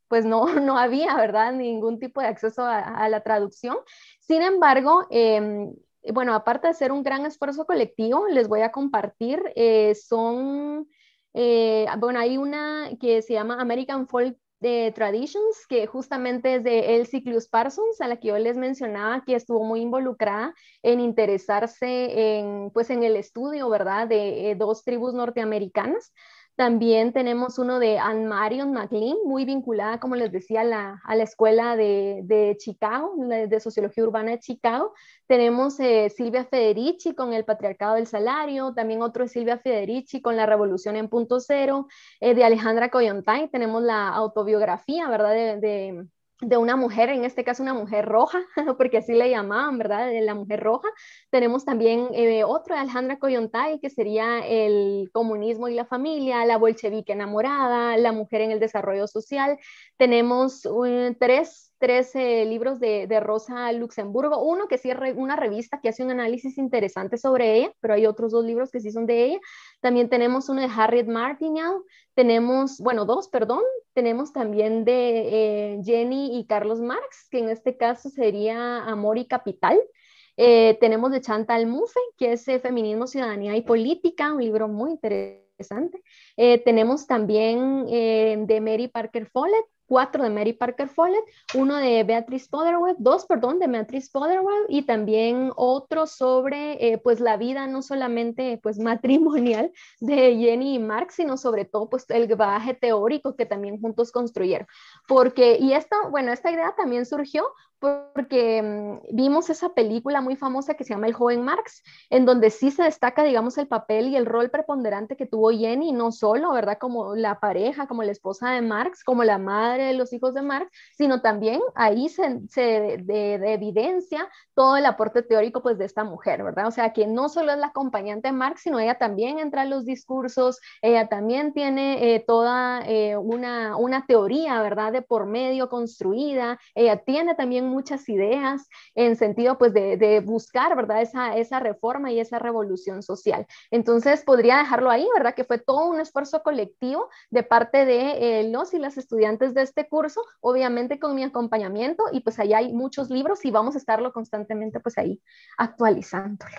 pues no, no había, ¿verdad? Ningún tipo de acceso a, a la traducción. Sin embargo, eh, bueno, aparte de ser un gran esfuerzo colectivo, les voy a compartir, eh, son, eh, bueno, hay una que se llama American Folk de Traditions, que justamente es de Elsie Clues Parsons, a la que yo les mencionaba que estuvo muy involucrada en interesarse en, pues, en el estudio, ¿verdad?, de eh, dos tribus norteamericanas. También tenemos uno de Anne Marion McLean, muy vinculada, como les decía, a la, a la escuela de, de Chicago, de Sociología Urbana de Chicago. Tenemos eh, Silvia Federici con El Patriarcado del Salario, también otro de Silvia Federici con La Revolución en Punto Cero, eh, de Alejandra Kollontai. Tenemos la autobiografía, ¿verdad?, de, de, de una mujer, en este caso una mujer roja, porque así le llamaban, ¿verdad?, de la mujer roja. Tenemos también eh, otro de Alejandra Kollontai, que sería El comunismo y la familia, La bolchevique enamorada, La mujer en el desarrollo social. Tenemos uh, tres tres eh, libros de, de Rosa Luxemburgo, uno que sí es re, una revista que hace un análisis interesante sobre ella, pero hay otros dos libros que sí son de ella. También tenemos uno de Harriet Martineau, tenemos, bueno, dos, perdón, tenemos también de eh, Jenny y Carlos Marx, que en este caso sería Amor y Capital. Eh, tenemos de Chantal Mouffe, que es eh, Feminismo, Ciudadanía y Política, un libro muy interesante. Eh, tenemos también eh, de Mary Parker Follett, cuatro de Mary Parker Follett, uno de Beatrice Fotherwell, dos, perdón, de Beatrice Fotherwell, y también otro sobre eh, pues la vida no solamente pues matrimonial de Jenny y Marx, sino sobre todo pues el bagaje teórico que también juntos construyeron. Porque, y esto, bueno, esta idea también surgió porque um, vimos esa película muy famosa que se llama El joven Marx, en donde sí se destaca, digamos, el papel y el rol preponderante que tuvo Jenny, no solo, ¿verdad?, como la pareja, como la esposa de Marx, como la madre de los hijos de Marx, sino también ahí se, se de, de evidencia todo el aporte teórico, pues, de esta mujer, ¿verdad? O sea, que no solo es la acompañante de Marx, sino ella también entra en los discursos, ella también tiene eh, toda eh, una, una teoría, ¿verdad?, de por medio construida, ella tiene también muchas ideas en sentido pues de, de buscar, ¿verdad?, esa, esa reforma y esa revolución social. Entonces podría dejarlo ahí, ¿verdad?, que fue todo un esfuerzo colectivo de parte de eh, los y las estudiantes de este curso, obviamente con mi acompañamiento, y pues allá hay muchos libros y vamos a estarlo constantemente pues ahí actualizándolo.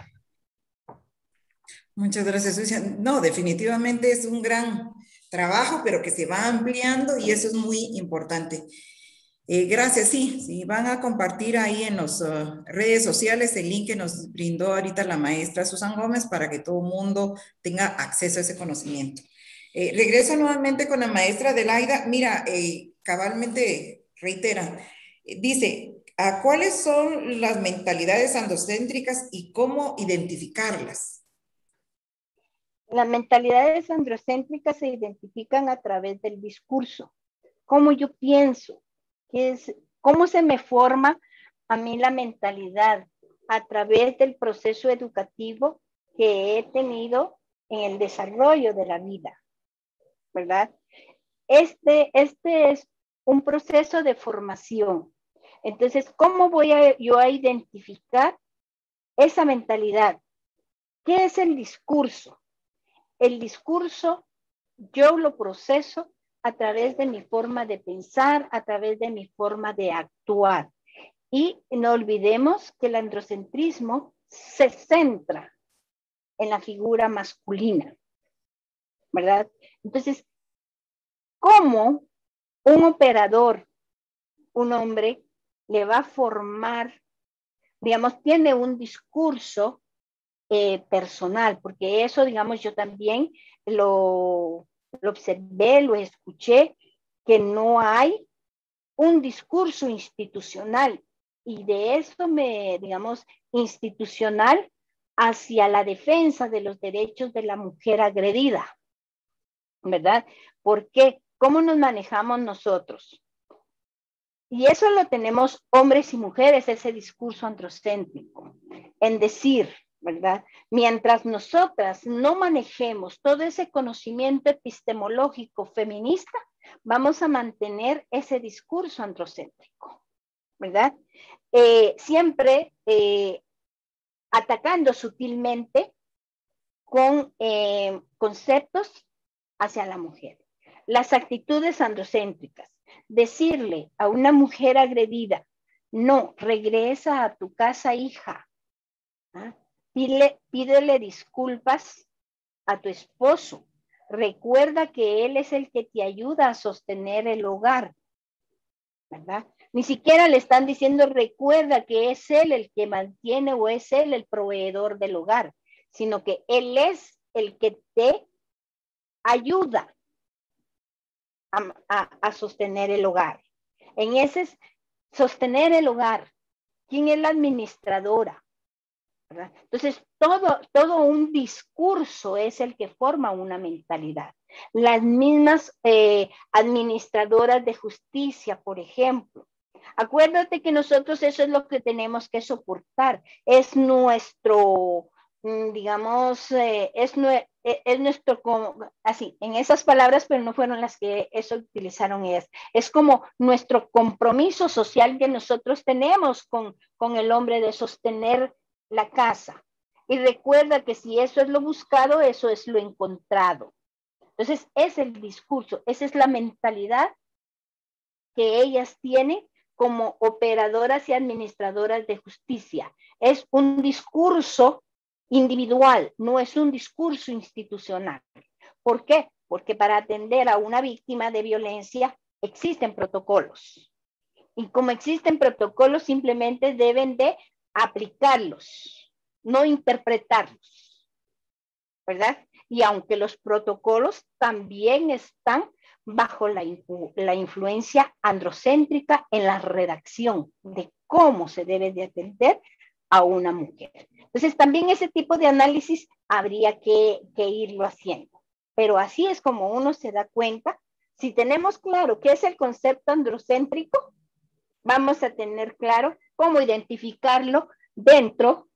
Muchas gracias, Susan. No, definitivamente es un gran trabajo, pero que se va ampliando y eso es muy importante. Eh, gracias, sí, sí, van a compartir ahí en las uh, redes sociales el link que nos brindó ahorita la maestra Susan Gómez para que todo el mundo tenga acceso a ese conocimiento. Eh, regreso nuevamente con la maestra Adelaida. Mira, eh, cabalmente reitera, eh, dice, ¿a cuáles son las mentalidades androcéntricas y cómo identificarlas? Las mentalidades androcéntricas se identifican a través del discurso. ¿Cómo yo pienso? ¿Qué es, cómo se me forma a mí la mentalidad? A través del proceso educativo que he tenido en el desarrollo de la vida, ¿verdad? Este, este es un proceso de formación. Entonces, ¿cómo voy a, yo a identificar esa mentalidad? ¿Qué es el discurso? El discurso yo lo proceso a través de mi forma de pensar, a través de mi forma de actuar. Y no olvidemos que el androcentrismo se centra en la figura masculina, ¿verdad? Entonces, ¿cómo un operador, un hombre, le va a formar, digamos, tiene un discurso eh, personal? Porque eso, digamos, yo también lo, lo observé, lo escuché, que no hay un discurso institucional, y de eso me, digamos, institucional hacia la defensa de los derechos de la mujer agredida, ¿verdad? Porque, ¿cómo nos manejamos nosotros? Y eso lo tenemos hombres y mujeres, ese discurso androcéntrico, en decir, ¿verdad? Mientras nosotras no manejemos todo ese conocimiento epistemológico feminista, vamos a mantener ese discurso androcéntrico, ¿verdad? Eh, siempre eh, atacando sutilmente con eh, conceptos hacia la mujer. Las actitudes androcéntricas. decirle a una mujer agredida, no, regresa a tu casa, hija. ¿Ah? Pídele, pídele disculpas a tu esposo. Recuerda que él es el que te ayuda a sostener el hogar, ¿verdad? Ni siquiera le están diciendo, recuerda que es él el que mantiene o es él el proveedor del hogar, sino que él es el que te ayuda a, a, a sostener el hogar. En ese sostener el hogar, ¿quién es la administradora? ¿Verdad? Entonces, todo, todo un discurso es el que forma una mentalidad. Las mismas eh, administradoras de justicia, por ejemplo. Acuérdate que nosotros eso es lo que tenemos que soportar. Es nuestro, digamos, eh, es, es nuestro, así, en esas palabras, pero no fueron las que eso utilizaron ellas. Es como nuestro compromiso social que nosotros tenemos con, con el hombre de sostener la casa. Y recuerda que si eso es lo buscado, eso es lo encontrado. Entonces, es el discurso, esa es la mentalidad que ellas tienen como operadoras y administradoras de justicia. Es un discurso individual, no es un discurso institucional. ¿Por qué? Porque para atender a una víctima de violencia existen protocolos. Y como existen protocolos, simplemente deben de aplicarlos, no interpretarlos, ¿verdad? Y aunque los protocolos también están bajo la, la influencia androcéntrica en la redacción de cómo se debe de atender a una mujer. Entonces, también ese tipo de análisis habría que, que irlo haciendo. Pero así es como uno se da cuenta. Si tenemos claro qué es el concepto androcéntrico, vamos a tener claro cómo identificarlo dentro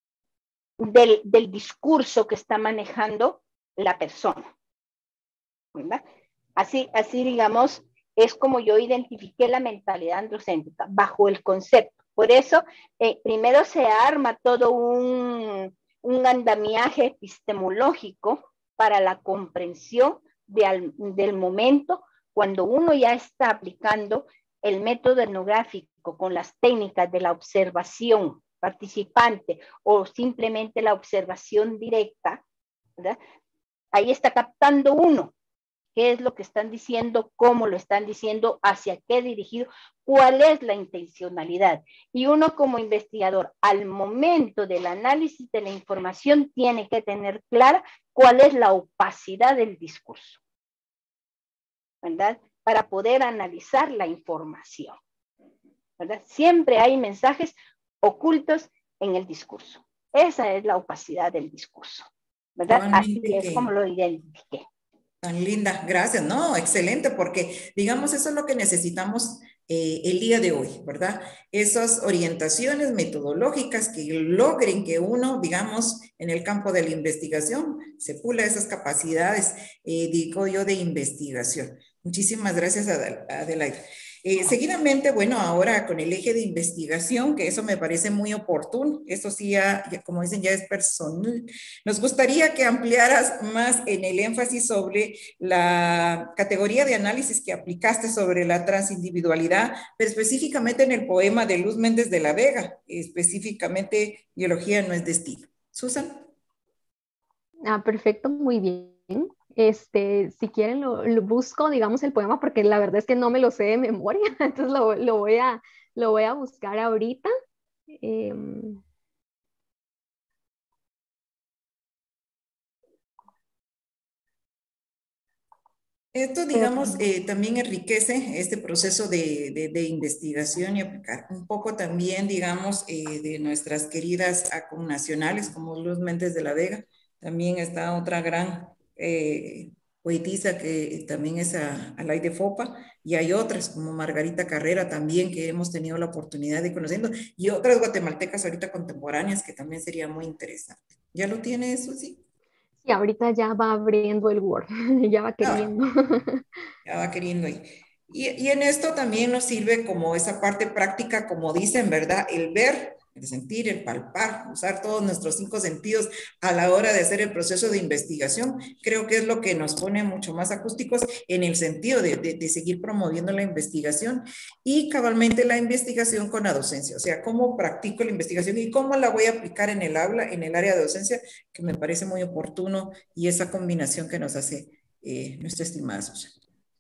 del, del discurso que está manejando la persona, ¿verdad? Así, así, digamos, es como yo identifiqué la mentalidad androcéntrica, bajo el concepto. Por eso, eh, primero se arma todo un, un andamiaje epistemológico para la comprensión de al, del momento cuando uno ya está aplicando el método etnográfico con las técnicas de la observación participante o simplemente la observación directa, ¿verdad? Ahí está captando uno qué es lo que están diciendo, cómo lo están diciendo, hacia qué dirigido, cuál es la intencionalidad. Y uno como investigador, al momento del análisis de la información, tiene que tener clara cuál es la opacidad del discurso, ¿verdad? Para poder analizar la información, ¿verdad? Siempre hay mensajes ocultos en el discurso. Esa es la opacidad del discurso, ¿verdad? Así es como lo identifiqué. Tan linda, gracias. No, excelente, porque digamos eso es lo que necesitamos eh, el día de hoy, ¿verdad? Esas orientaciones metodológicas que logren que uno, digamos, en el campo de la investigación, se pula esas capacidades, eh, digo yo, de investigación. Muchísimas gracias, Adelaida. Eh, seguidamente, bueno, ahora con el eje de investigación, que eso me parece muy oportuno, eso sí ya, ya, como dicen, ya es personal. Nos gustaría que ampliaras más en el énfasis sobre la categoría de análisis que aplicaste sobre la transindividualidad, pero específicamente en el poema de Luz Méndez de la Vega, específicamente Biología no es destino. Susan. Ah, perfecto, muy bien. Este, si quieren lo, lo busco, digamos, el poema, porque la verdad es que no me lo sé de memoria, entonces lo, lo, voy, a, lo voy a buscar ahorita. Eh, Esto, digamos, eh, también enriquece este proceso de, de, de investigación y aplicar un poco también, digamos, eh, de nuestras queridas connacionales como Luz Méndez de la Vega. También está otra gran eh, poetisa que también es a, Alaide Fopa, y hay otras como Margarita Carrera también que hemos tenido la oportunidad de conociendo, y otras guatemaltecas ahorita contemporáneas que también sería muy interesante. ¿Ya lo tiene eso, sí? Sí, ahorita ya va abriendo el Word, ya va queriendo. Ah, ya va queriendo ahí. Y, y en esto también nos sirve como esa parte práctica, como dicen, ¿verdad? El ver el sentir, el palpar, usar todos nuestros cinco sentidos a la hora de hacer el proceso de investigación, creo que es lo que nos pone mucho más acústicos en el sentido de, de, de seguir promoviendo la investigación y cabalmente la investigación con la docencia, o sea, cómo practico la investigación y cómo la voy a aplicar en el aula, en el área de docencia, que me parece muy oportuno y esa combinación que nos hace eh, nuestra estimada Susana.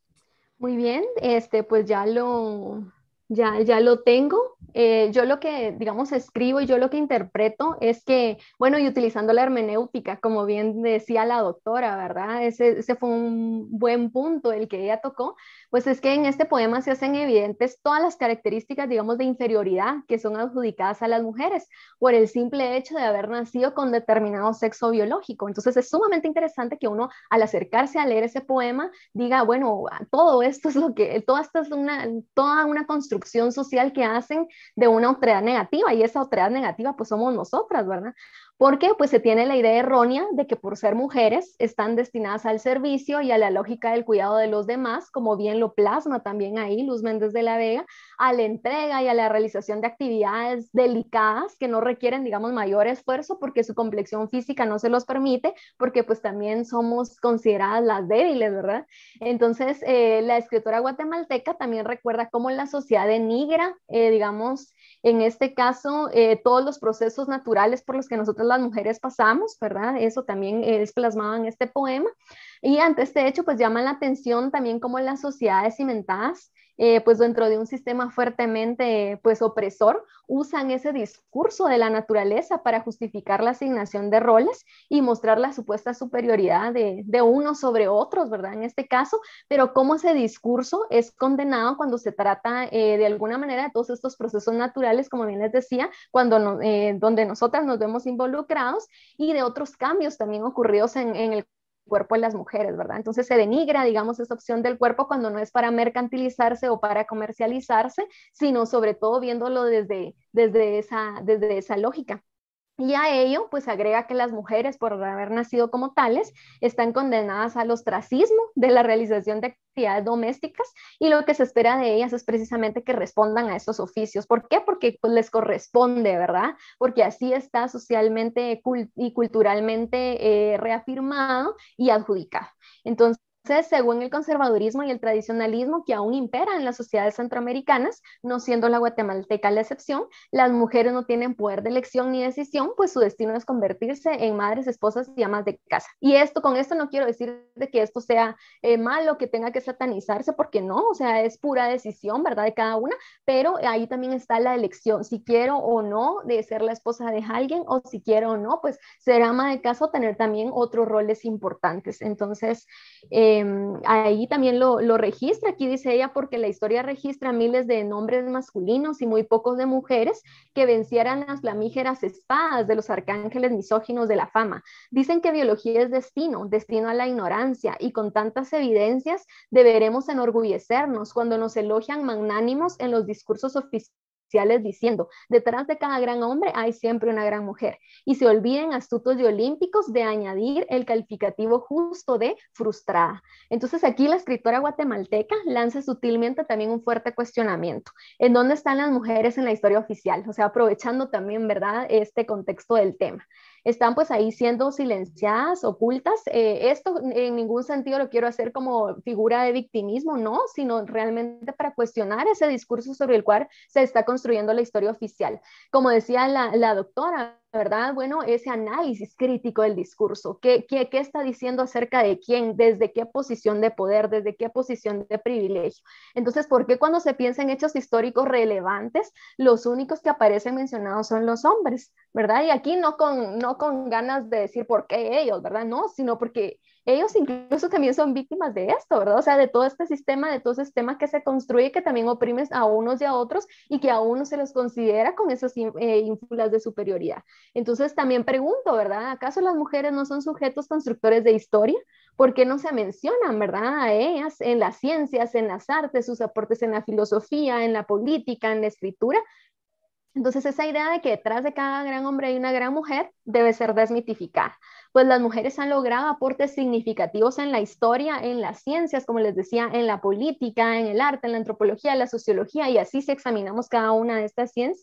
Muy bien, este, pues ya lo, ya, ya lo tengo. Eh, yo lo que, digamos, escribo y yo lo que interpreto es que, bueno, y utilizando la hermenéutica, como bien decía la doctora, ¿verdad? Ese, ese fue un buen punto el que ella tocó, pues es que en este poema se hacen evidentes todas las características, digamos, de inferioridad que son adjudicadas a las mujeres por el simple hecho de haber nacido con determinado sexo biológico. Entonces es sumamente interesante que uno, al acercarse a leer ese poema, diga, bueno, todo esto es lo que, todo esto es una, toda una construcción social que hacen de una otredad negativa, y esa otredad negativa pues somos nosotras, ¿verdad? Porque pues se tiene la idea errónea de que por ser mujeres están destinadas al servicio y a la lógica del cuidado de los demás, como bien lo plasma también ahí Luz Méndez de la Vega, a la entrega y a la realización de actividades delicadas que no requieren, digamos, mayor esfuerzo porque su complexión física no se los permite, porque pues también somos consideradas las débiles, ¿verdad? Entonces, eh, la escritora guatemalteca también recuerda cómo la sociedad denigra, eh, digamos, en este caso, eh, todos los procesos naturales por los que nosotros las mujeres pasamos, ¿verdad? Eso también es plasmado en este poema. Y ante este hecho, pues llama la atención también cómo las sociedades cimentadas, eh, pues dentro de un sistema fuertemente pues opresor, usan ese discurso de la naturaleza para justificar la asignación de roles y mostrar la supuesta superioridad de, de unos sobre otros, ¿verdad? En este caso, pero cómo ese discurso es condenado cuando se trata eh, de alguna manera de todos estos procesos naturales, como bien les decía, cuando no, eh, donde nosotras nos vemos involucrados, y de otros cambios también ocurridos en, en el cuerpo de las mujeres, ¿verdad? Entonces se denigra, digamos, esa opción del cuerpo cuando no es para mercantilizarse o para comercializarse, sino sobre todo viéndolo desde, desde, esa, desde esa lógica. Y a ello, pues agrega que las mujeres, por haber nacido como tales, están condenadas al ostracismo de la realización de actividades domésticas, y lo que se espera de ellas es precisamente que respondan a esos oficios. ¿Por qué? Porque pues, les corresponde, ¿verdad? Porque así está socialmente y culturalmente eh, reafirmado y adjudicado. Entonces, según el conservadurismo y el tradicionalismo que aún impera en las sociedades centroamericanas, no siendo la guatemalteca la excepción, las mujeres no tienen poder de elección ni decisión, pues su destino es convertirse en madres, esposas y amas de casa. Y esto, con esto no quiero decir de que esto sea eh, malo, que tenga que satanizarse, porque no, o sea, es pura decisión, ¿verdad?, de cada una, pero ahí también está la elección, si quiero o no de ser la esposa de alguien, o si quiero o no, pues ser ama de casa o tener también otros roles importantes. Entonces, eh, ahí también lo, lo registra, aquí dice ella, porque la historia registra miles de nombres masculinos y muy pocos de mujeres que vencieran las flamígeras espadas de los arcángeles misóginos de la fama. Dicen que biología es destino, destino a la ignorancia, y con tantas evidencias deberemos enorgullecernos cuando nos elogian magnánimos en los discursos oficiales diciendo, detrás de cada gran hombre hay siempre una gran mujer, y se olviden astutos y olímpicos de añadir el calificativo justo de frustrada. Entonces aquí la escritora guatemalteca lanza sutilmente también un fuerte cuestionamiento: ¿en dónde están las mujeres en la historia oficial? O sea, aprovechando también, ¿verdad?, este contexto del tema. Están pues ahí siendo silenciadas, ocultas. Eh, esto en ningún sentido lo quiero hacer como figura de victimismo, no, sino realmente para cuestionar ese discurso sobre el cual se está construyendo la historia oficial. Como decía la, la doctora, ¿verdad? Bueno, ese análisis crítico del discurso, ¿qué, qué, qué está diciendo acerca de quién, desde qué posición de poder, desde qué posición de privilegio? Entonces, ¿por qué cuando se piensa en hechos históricos relevantes, los únicos que aparecen mencionados son los hombres, ¿verdad? Y aquí no con, no con ganas de decir por qué ellos, ¿verdad? No, sino porque ellos incluso también son víctimas de esto, ¿verdad? O sea, de todo este sistema, de todo ese sistema que se construye, que también oprime a unos y a otros, y que a unos se los considera con esas eh, ínfulas de superioridad. Entonces también pregunto, ¿verdad? ¿Acaso las mujeres no son sujetos constructores de historia? ¿Por qué no se mencionan, verdad, a ellas en las ciencias, en las artes, sus aportes en la filosofía, en la política, en la escritura? Entonces esa idea de que detrás de cada gran hombre hay una gran mujer debe ser desmitificada, pues las mujeres han logrado aportes significativos en la historia, en las ciencias, como les decía, en la política, en el arte, en la antropología, en la sociología, y así si examinamos cada una de estas ciencias,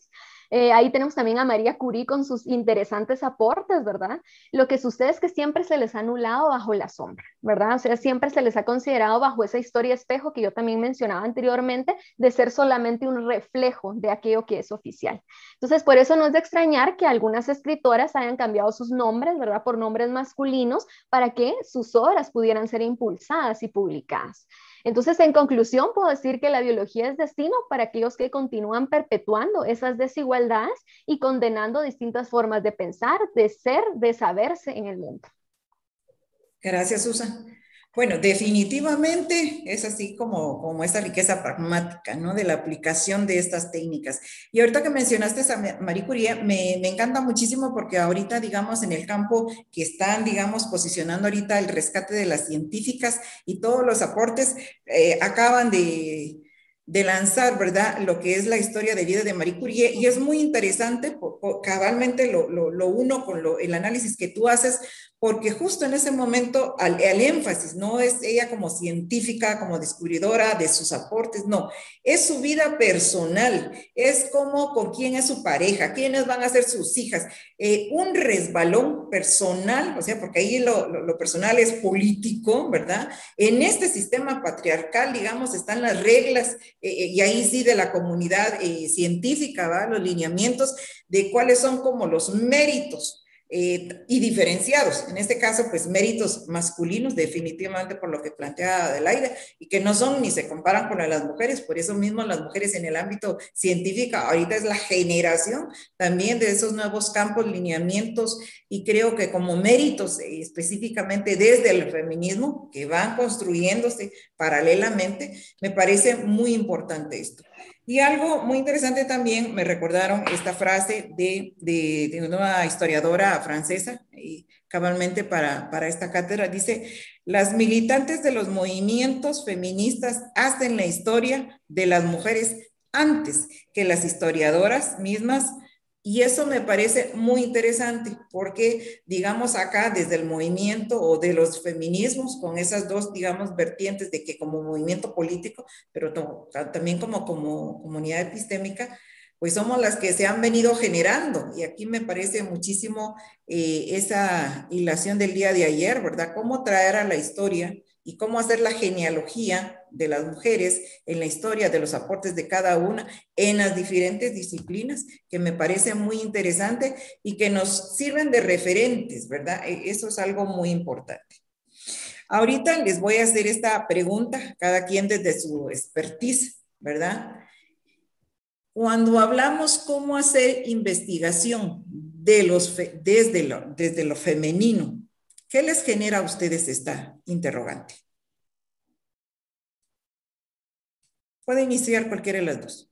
Eh, ahí tenemos también a María Curie con sus interesantes aportes, ¿verdad? Lo que sucede es que siempre se les ha anulado bajo la sombra, ¿verdad? O sea, siempre se les ha considerado bajo esa historia espejo que yo también mencionaba anteriormente, de ser solamente un reflejo de aquello que es oficial. Entonces, por eso no es de extrañar que algunas escritoras hayan cambiado sus nombres, ¿verdad? Por nombres masculinos para que sus obras pudieran ser impulsadas y publicadas. Entonces, en conclusión, puedo decir que la biología es destino para aquellos que continúan perpetuando esas desigualdades y condenando distintas formas de pensar, de ser, de saberse en el mundo. Gracias, Susan. Bueno, definitivamente es así como, como esa riqueza pragmática, ¿no? De la aplicación de estas técnicas. Y ahorita que mencionaste a Marie Curie, me, me encanta muchísimo porque ahorita, digamos, en el campo que están, digamos, posicionando ahorita el rescate de las científicas y todos los aportes, eh, acaban de... de lanzar, ¿verdad?, lo que es la historia de vida de Marie Curie, y es muy interesante, por, por, cabalmente lo, lo, lo uno con lo, el análisis que tú haces, porque justo en ese momento, al, al énfasis, no es ella como científica, como descubridora de sus aportes, no, es su vida personal, es como con quién es su pareja, quiénes van a ser sus hijas, eh, un resbalón personal, o sea, porque ahí lo, lo, lo personal es político, ¿verdad? En este sistema patriarcal, digamos, están las reglas, Eh, y ahí sí de la comunidad eh, científica, ¿va? Los lineamientos de cuáles son como los méritos eh, y diferenciados. En este caso, pues méritos masculinos, definitivamente por lo que plantea Adelaida, y que no son ni se comparan con las mujeres. Por eso mismo las mujeres en el ámbito científico, ahorita es la generación también de esos nuevos campos, lineamientos, y creo que como méritos eh, específicamente desde el feminismo, que van construyéndose paralelamente, me parece muy importante esto. Y algo muy interesante también, me recordaron esta frase de, de, de una historiadora francesa, y cabalmente para, para esta cátedra, dice: las militantes de los movimientos feministas hacen la historia de las mujeres antes que las historiadoras mismas. Y eso me parece muy interesante porque, digamos, acá desde el movimiento o de los feminismos, con esas dos, digamos, vertientes de que como movimiento político, pero to, también como, como comunidad epistémica, pues somos las que se han venido generando. Y aquí me parece muchísimo eh, esa hilación del día de ayer, ¿verdad? Cómo traer a la historia y cómo hacer la genealogía de las mujeres en la historia de los aportes de cada una en las diferentes disciplinas, que me parece muy interesante y que nos sirven de referentes, ¿verdad? Eso es algo muy importante. Ahorita les voy a hacer esta pregunta, cada quien desde su expertise, ¿verdad? Cuando hablamos cómo hacer investigación de los, desde, lo, desde lo femenino, ¿qué les genera a ustedes esta interrogante? Puede iniciar cualquiera de las dos.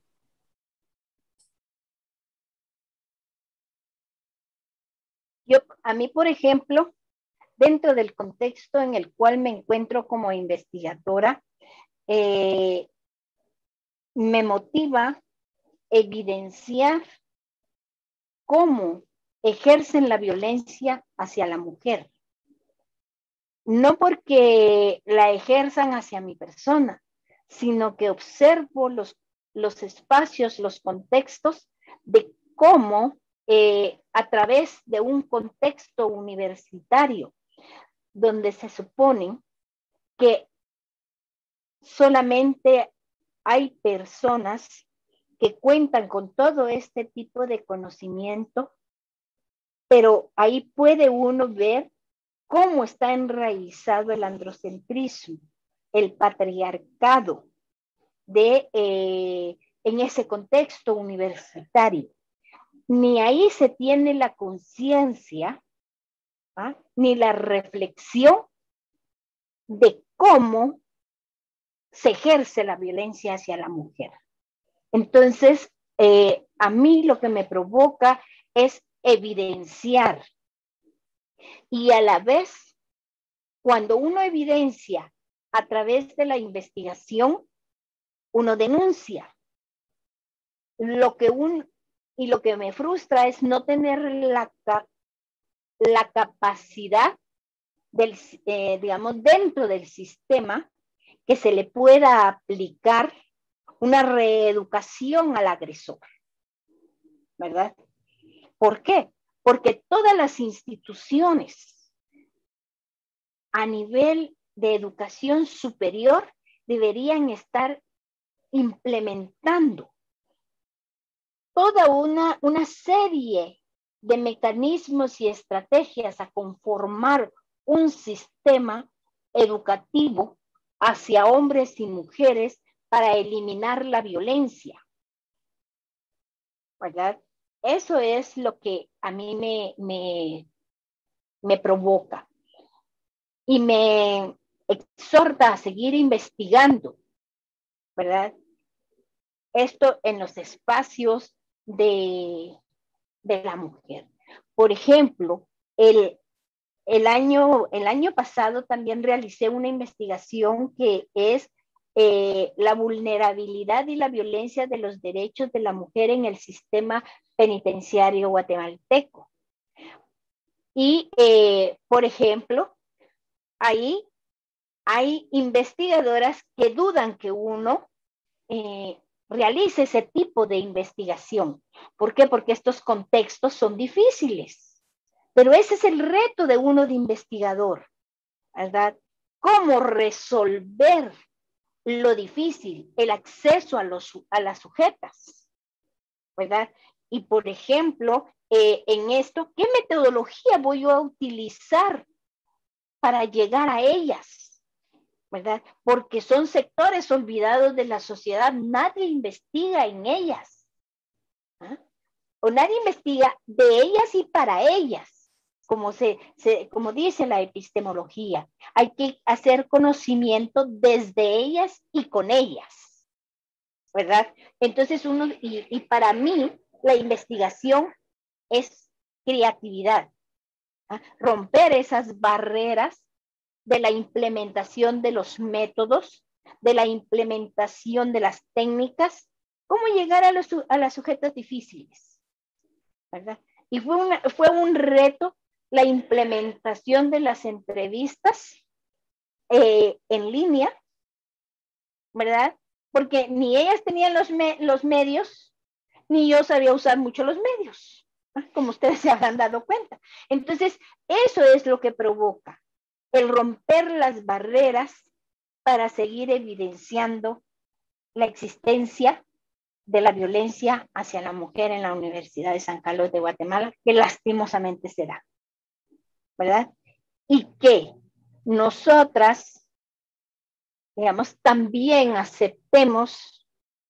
Yo, a mí, por ejemplo, dentro del contexto en el cual me encuentro como investigadora, eh, me motiva evidenciar cómo ejercen la violencia hacia la mujer. No porque la ejerzan hacia mi persona, sino que observo los, los espacios, los contextos de cómo eh, a través de un contexto universitario donde se supone que solamente hay personas que cuentan con todo este tipo de conocimiento, pero ahí puede uno ver cómo está enraizado el androcentrismo, el patriarcado de, eh, en ese contexto universitario. Ni ahí se tiene la conciencia, ¿ah?, ni la reflexión de cómo se ejerce la violencia hacia la mujer. Entonces, eh, a mí lo que me provoca es evidenciar, y a la vez, cuando uno evidencia a través de la investigación, uno denuncia. Lo que un, y lo que me frustra es no tener la, la capacidad del, eh, digamos, dentro del sistema, que se le pueda aplicar una reeducación al agresor. ¿verdad? ¿Por qué? Porque todas las instituciones a nivel de educación superior deberían estar implementando toda una, una serie de mecanismos y estrategias a conformar un sistema educativo hacia hombres y mujeres para eliminar la violencia, ¿verdad? Eso es lo que a mí me, me, me provoca y me exhorta a seguir investigando, ¿verdad? Esto en los espacios de, de la mujer. Por ejemplo, el, el, año, el año pasado también realicé una investigación que es eh, la vulnerabilidad y la violencia de los derechos de la mujer en el sistema penitenciario guatemalteco. Y, eh, por ejemplo, ahí hay investigadoras que dudan que uno eh, realice ese tipo de investigación. ¿Por qué? Porque estos contextos son difíciles. Pero ese es el reto de uno de investigador, ¿verdad? ¿Cómo resolver lo difícil, el acceso a, los, a las sujetas, ¿verdad? Y, por ejemplo, eh, en esto, ¿qué metodología voy yo a utilizar para llegar a ellas? ¿Verdad? Porque son sectores olvidados de la sociedad, nadie investiga en ellas, ¿ah? O nadie investiga de ellas y para ellas, como, se, se, como dice la epistemología. Hay que hacer conocimiento desde ellas y con ellas, ¿verdad? Entonces uno, y, y para mí la investigación es creatividad, ¿ah? Romper esas barreras de la implementación de los métodos, de la implementación de las técnicas, cómo llegar a los a las sujetos difíciles, ¿verdad? Y fue, una, fue un reto la implementación de las entrevistas eh, en línea, ¿verdad? Porque ni ellas tenían los, me, los medios, ni yo sabía usar mucho los medios, ¿no? Como ustedes se habrán dado cuenta. Entonces, eso es lo que provoca el romper las barreras para seguir evidenciando la existencia de la violencia hacia la mujer en la Universidad de San Carlos de Guatemala, que lastimosamente se da, ¿verdad? Y que nosotras, digamos, también aceptemos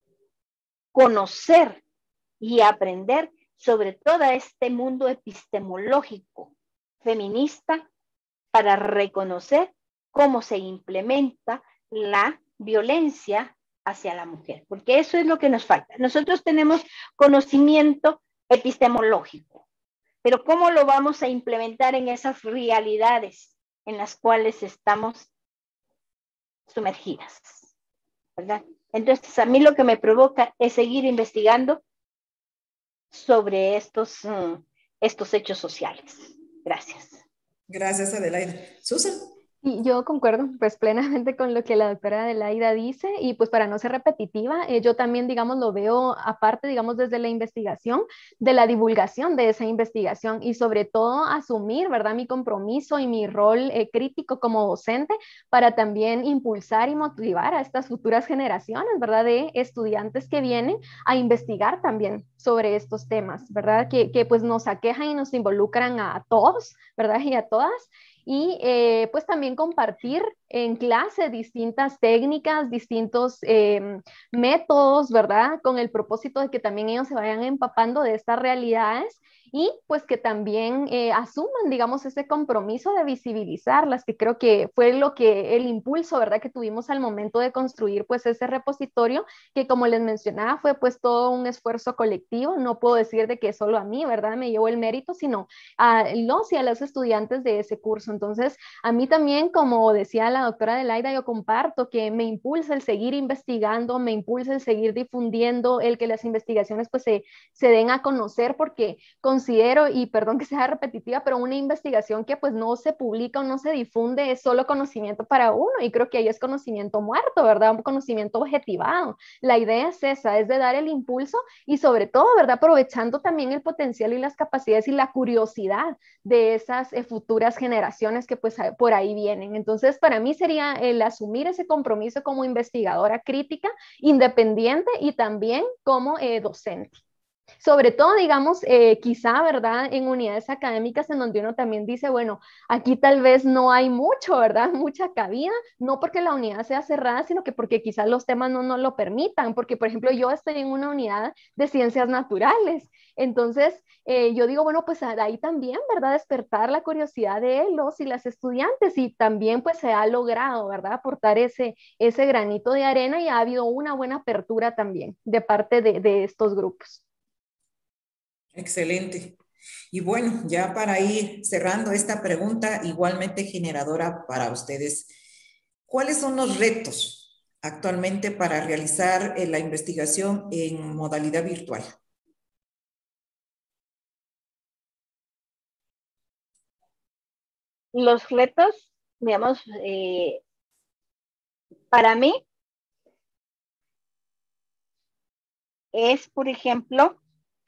conocer y aprender sobre todo este mundo epistemológico feminista para reconocer cómo se implementa la violencia hacia la mujer, porque eso es lo que nos falta. Nosotros tenemos conocimiento epistemológico, pero ¿cómo lo vamos a implementar en esas realidades en las cuales estamos sumergidas, ¿verdad? Entonces, a mí lo que me provoca es seguir investigando sobre estos, uh, estos hechos sociales. Gracias. Gracias, Adelaida. Susan. Y yo concuerdo pues plenamente con lo que la doctora Adelaida dice y pues para no ser repetitiva, eh, yo también digamos lo veo aparte digamos desde la investigación, de la divulgación de esa investigación y sobre todo asumir, ¿verdad? Mi compromiso y mi rol eh, crítico como docente para también impulsar y motivar a estas futuras generaciones, ¿verdad? De estudiantes que vienen a investigar también sobre estos temas, ¿verdad? Que, que pues nos aquejan y nos involucran a, a todos, ¿verdad? Y a todas. Y eh, pues también compartir en clase distintas técnicas, distintos eh, métodos, ¿verdad? Con el propósito de que también ellos se vayan empapando de estas realidades y pues que también eh, asuman, digamos, ese compromiso de visibilizarlas, que creo que fue lo que el impulso, ¿verdad? Que tuvimos al momento de construir pues ese repositorio, que como les mencionaba fue pues todo un esfuerzo colectivo, no puedo decir de que solo a mí, ¿verdad? Me llevo el mérito, sino a los y a los estudiantes de ese curso. Entonces, a mí también, como decía la doctora Adelaida, yo comparto que me impulsa el seguir investigando, me impulsa el seguir difundiendo, el que las investigaciones pues se, se den a conocer, porque con considero, y perdón que sea repetitiva, pero una investigación que pues no se publica o no se difunde es solo conocimiento para uno, y creo que ahí es conocimiento muerto, ¿verdad? Un conocimiento objetivado. La idea es esa, es de dar el impulso y sobre todo, ¿verdad? Aprovechando también el potencial y las capacidades y la curiosidad de esas eh, futuras generaciones que pues por ahí vienen. Entonces, para mí sería el asumir ese compromiso como investigadora crítica, independiente y también como eh, docente. Sobre todo, digamos, eh, quizá, ¿verdad? En unidades académicas en donde uno también dice, bueno, aquí tal vez no hay mucho, ¿verdad? Mucha cabida, no porque la unidad sea cerrada, sino que porque quizás los temas no nos lo permitan, porque, por ejemplo, yo estoy en una unidad de ciencias naturales, entonces eh, yo digo, bueno, pues ahí también, ¿verdad? Despertar la curiosidad de los y las estudiantes y también pues se ha logrado, ¿verdad? Aportar ese, ese granito de arena y ha habido una buena apertura también de parte de, de estos grupos. Excelente. Y bueno, ya para ir cerrando esta pregunta igualmente generadora para ustedes, ¿cuáles son los retos actualmente para realizar eh, la investigación en modalidad virtual? Los retos, digamos, eh, para mí es, por ejemplo,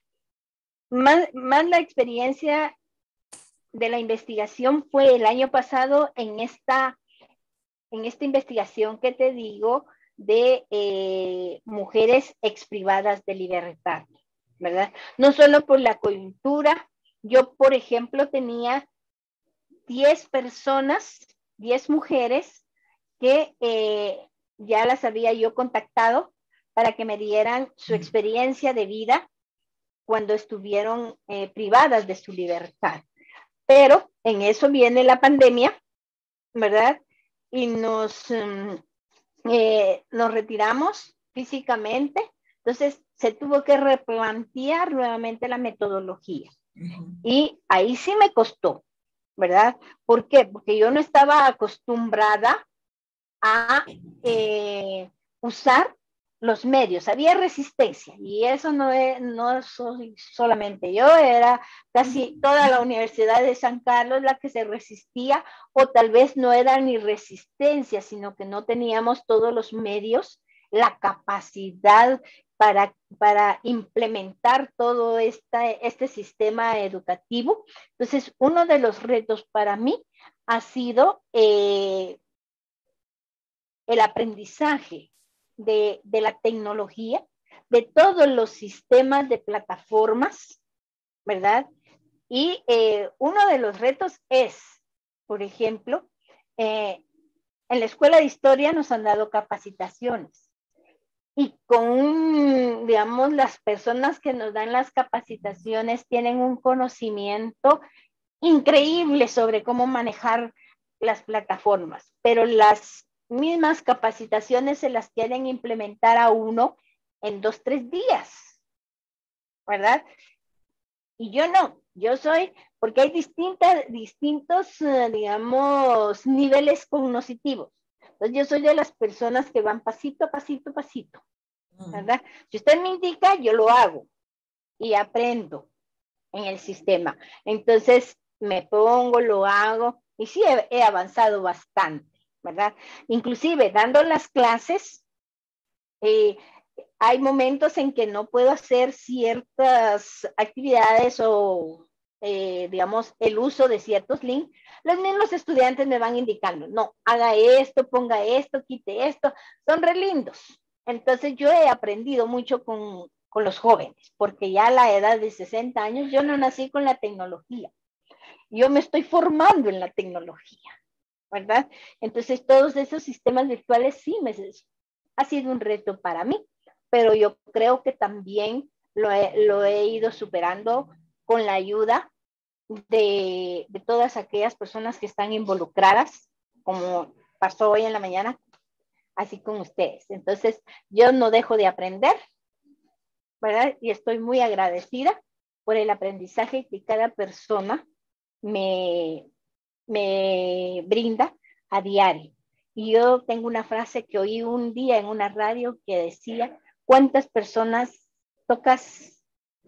más, más la experiencia de la investigación fue el año pasado en esta, en esta investigación que te digo de eh, mujeres exprivadas de libertad, ¿verdad? No solo por la coyuntura, yo, por ejemplo, tenía diez personas, diez mujeres que eh, ya las había yo contactado para que me dieran su experiencia de vida cuando estuvieron eh, privadas de su libertad. Pero en eso viene la pandemia, ¿verdad? Y nos, eh, nos retiramos físicamente, entonces se tuvo que replantear nuevamente la metodología. Uh-huh. Y ahí sí me costó, ¿verdad? ¿Por qué? Porque yo no estaba acostumbrada a eh, usar los medios, había resistencia y eso no, es, no soy solamente yo, era casi toda la Universidad de San Carlos la que se resistía, o tal vez no era ni resistencia, sino que no teníamos todos los medios, la capacidad para, para implementar todo esta, este sistema educativo. Entonces, uno de los retos para mí ha sido eh, el aprendizaje de, de la tecnología, de todos los sistemas de plataformas, ¿verdad? Y eh, uno de los retos es, por ejemplo, eh, en la Escuela de Historia nos han dado capacitaciones y con, digamos, las personas que nos dan las capacitaciones tienen un conocimiento increíble sobre cómo manejar las plataformas, pero las mismas capacitaciones se las quieren implementar a uno en dos, tres días, ¿verdad? Y yo no, yo soy, porque hay distintas, distintos, uh, digamos, niveles cognitivos. Entonces yo soy de las personas que van pasito a pasito a pasito, ¿verdad? Si usted me indica, yo lo hago y aprendo en el sistema. Entonces me pongo, lo hago y sí he, he avanzado bastante, ¿verdad? Inclusive dando las clases, eh, hay momentos en que no puedo hacer ciertas actividades o, eh, digamos, el uso de ciertos links. Los mismos estudiantes me van indicando, no, haga esto, ponga esto, quite esto, son re lindos. Entonces yo he aprendido mucho con, con los jóvenes, porque ya a la edad de sesenta años yo no nací con la tecnología, yo me estoy formando en la tecnología, ¿verdad? Entonces todos esos sistemas virtuales sí me, ha sido un reto para mí, pero yo creo que también lo he, lo he ido superando con la ayuda de, de todas aquellas personas que están involucradas, como pasó hoy en la mañana, así con ustedes. Entonces, yo no dejo de aprender, ¿verdad? Y estoy muy agradecida por el aprendizaje que cada persona me, me brinda a diario. Y yo tengo una frase que oí un día en una radio que decía, ¿cuántas personas tocas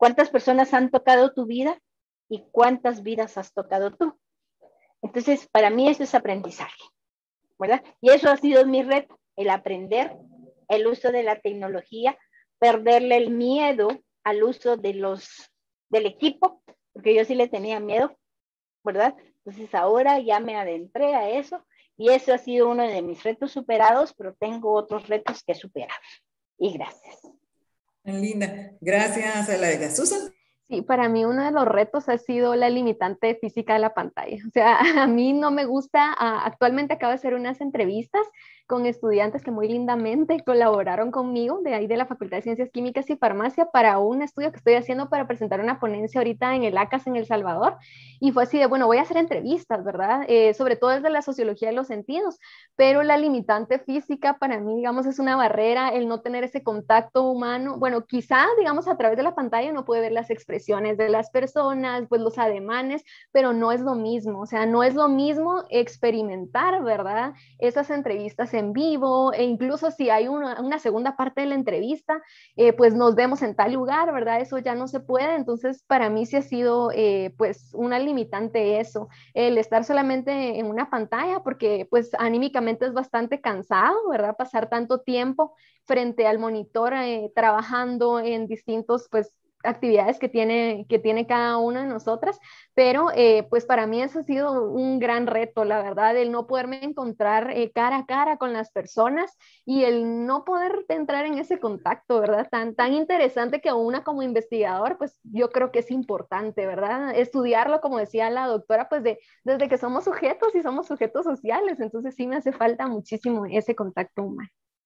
¿Cuántas personas han tocado tu vida y cuántas vidas has tocado tú? Entonces, para mí eso es aprendizaje, ¿verdad? Y eso ha sido mi reto, el aprender el uso de la tecnología, perderle el miedo al uso de los, del equipo, porque yo sí le tenía miedo, ¿verdad? Entonces ahora ya me adentré a eso y eso ha sido uno de mis retos superados, pero tengo otros retos que superar. Y gracias. Linda. Gracias, Alaida. Susan. Sí, para mí uno de los retos ha sido la limitante física de la pantalla. O sea, a mí no me gusta, uh, actualmente acabo de hacer unas entrevistas con estudiantes que muy lindamente colaboraron conmigo, de ahí de la Facultad de Ciencias Químicas y Farmacia, para un estudio que estoy haciendo para presentar una ponencia ahorita en el A C A S en El Salvador. Y fue así de, bueno, voy a hacer entrevistas, ¿verdad? Eh, sobre todo desde la sociología de los sentidos, pero la limitante física para mí, digamos, es una barrera, el no tener ese contacto humano. Bueno, quizá, digamos, a través de la pantalla uno puede ver las expresiones de las personas, pues los ademanes, pero no es lo mismo, o sea, no es lo mismo experimentar, ¿verdad? Esas entrevistas en vivo, e incluso si hay una, una segunda parte de la entrevista, eh, pues nos vemos en tal lugar, ¿verdad? Eso ya no se puede, entonces para mí sí ha sido eh, pues una limitante eso, el estar solamente en una pantalla, porque pues anímicamente es bastante cansado, ¿verdad? Pasar tanto tiempo frente al monitor eh, trabajando en distintos pues actividades que tiene, que tiene cada una de nosotras, pero eh, pues para mí eso ha sido un gran reto, la verdad, el no poderme encontrar eh, cara a cara con las personas y el no poder entrar en ese contacto, ¿verdad? Tan, tan interesante que una como investigador, pues yo creo que es importante, ¿verdad? Estudiarlo, como decía la doctora, pues de, desde que somos sujetos y somos sujetos sociales, entonces sí me hace falta muchísimo ese contacto humano.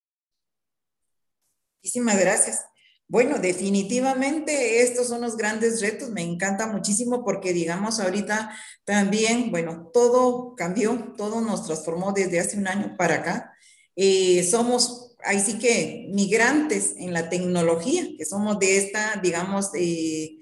Muchísimas gracias. Bueno, definitivamente estos son los grandes retos, me encanta muchísimo porque digamos ahorita también, bueno, todo cambió, todo nos transformó desde hace un año para acá. Eh, somos, ahí sí que migrantes en la tecnología, que somos de esta, digamos, eh,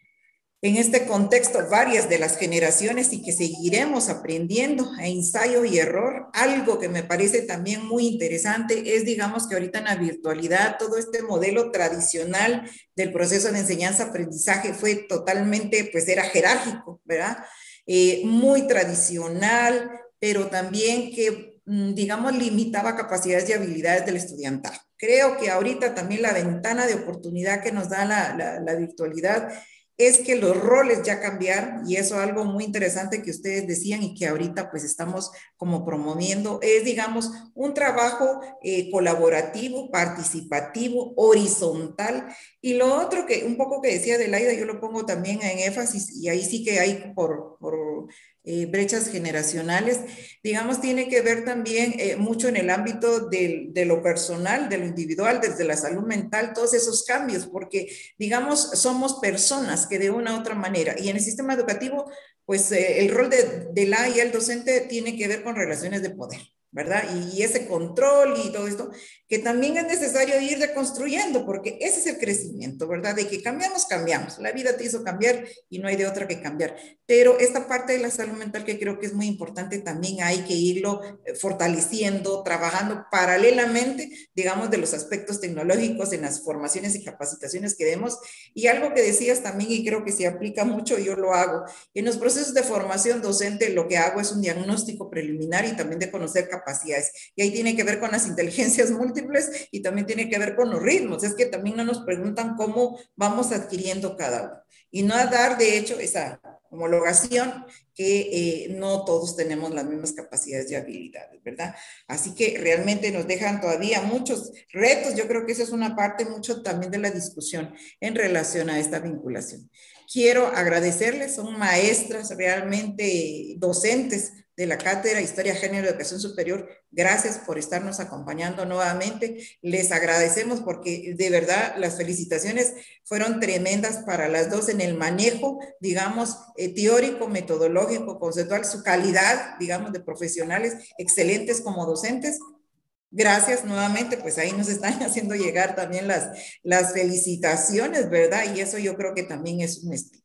en este contexto varias de las generaciones y que seguiremos aprendiendo a ensayo y error. Algo que me parece también muy interesante es, digamos, que ahorita en la virtualidad todo este modelo tradicional del proceso de enseñanza-aprendizaje fue totalmente, pues era jerárquico, ¿verdad? Eh, muy tradicional, pero también que, digamos, limitaba capacidades y habilidades del estudiantado. Creo que ahorita también la ventana de oportunidad que nos da la, la, la virtualidad es que los roles ya cambiaron y eso es algo muy interesante que ustedes decían y que ahorita pues estamos como promoviendo, es digamos un trabajo eh, colaborativo, participativo, horizontal y lo otro que un poco que decía Adelaida, yo lo pongo también en énfasis y ahí sí que hay por, por eh, brechas generacionales, digamos tiene que ver también eh, mucho en el ámbito de, de lo personal, de lo individual, desde la salud mental, todos esos cambios, porque digamos somos personas que de una u otra manera, y en el sistema educativo, pues eh, el rol de, de la y el docente tiene que ver con relaciones de poder, ¿verdad? Y, y ese control y todo esto, que también es necesario ir deconstruyendo, porque ese es el crecimiento, ¿verdad? De que cambiamos, cambiamos. La vida te hizo cambiar y no hay de otra que cambiar. Pero esta parte de la salud mental que creo que es muy importante, también hay que irlo fortaleciendo, trabajando paralelamente, digamos, de los aspectos tecnológicos en las formaciones y capacitaciones que demos. Y algo que decías también, y creo que se aplica mucho, yo lo hago. En los procesos de formación docente, lo que hago es un diagnóstico preliminar y también de conocer capacidades. Y ahí tiene que ver con las inteligencias múltiples y también tiene que ver con los ritmos. Es que también no nos preguntan cómo vamos adquiriendo cada uno. Y no a dar, de hecho, esa homologación que eh, no todos tenemos las mismas capacidades y habilidades, ¿verdad? Así que realmente nos dejan todavía muchos retos. Yo creo que esa es una parte mucho también de la discusión en relación a esta vinculación. Quiero agradecerles, son maestras realmente docentes de la Cátedra Historia, Género y Educación Superior. Gracias por estarnos acompañando nuevamente. Les agradecemos porque de verdad las felicitaciones fueron tremendas para las dos en el manejo, digamos, eh, teórico, metodológico, conceptual, su calidad, digamos, de profesionales excelentes como docentes. Gracias nuevamente, pues ahí nos están haciendo llegar también las, las felicitaciones, ¿verdad? Y eso yo creo que también es un estímulo.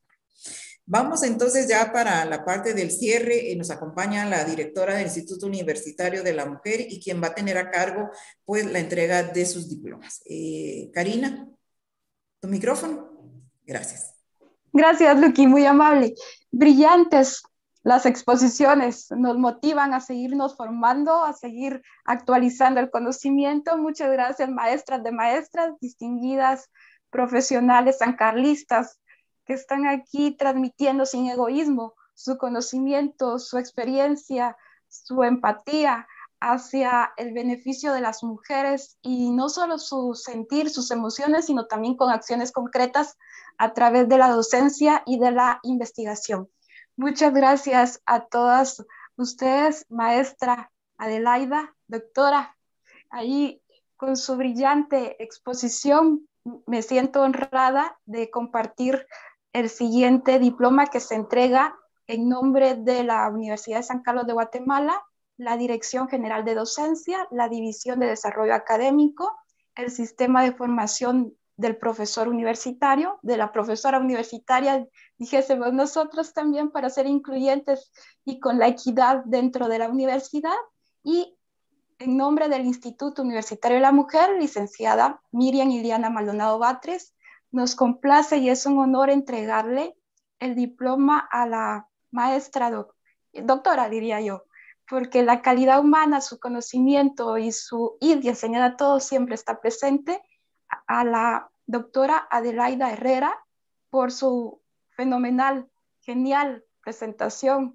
Vamos entonces ya para la parte del cierre. Eh, nos acompaña la directora del Instituto Universitario de la Mujer y quien va a tener a cargo pues la entrega de sus diplomas. Eh, Karina, tu micrófono. Gracias. Gracias, Luqui, muy amable. Brillantes las exposiciones, nos motivan a seguirnos formando, a seguir actualizando el conocimiento. Muchas gracias, maestras de maestras, distinguidas profesionales sancarlistas que están aquí transmitiendo sin egoísmo su conocimiento, su experiencia, su empatía hacia el beneficio de las mujeres y no solo su sentir, sus emociones, sino también con acciones concretas a través de la docencia y de la investigación. Muchas gracias a todas ustedes, maestra Adelaida, doctora, ahí con su brillante exposición me siento honrada de compartir el siguiente diploma que se entrega en nombre de la Universidad de San Carlos de Guatemala, la Dirección General de Docencia, la División de Desarrollo Académico, el Sistema de Formación del Profesor Universitario, de la Profesora Universitaria, dijésemos nosotros también para ser incluyentes y con la equidad dentro de la universidad, y en nombre del Instituto Universitario de la Mujer, licenciada Miriam Iliana Maldonado Batres, nos complace y es un honor entregarle el diploma a la maestra, doc doctora diría yo, porque la calidad humana, su conocimiento y su ir y enseñar a todos siempre está presente, a la doctora Adelaida Herrera por su fenomenal, genial presentación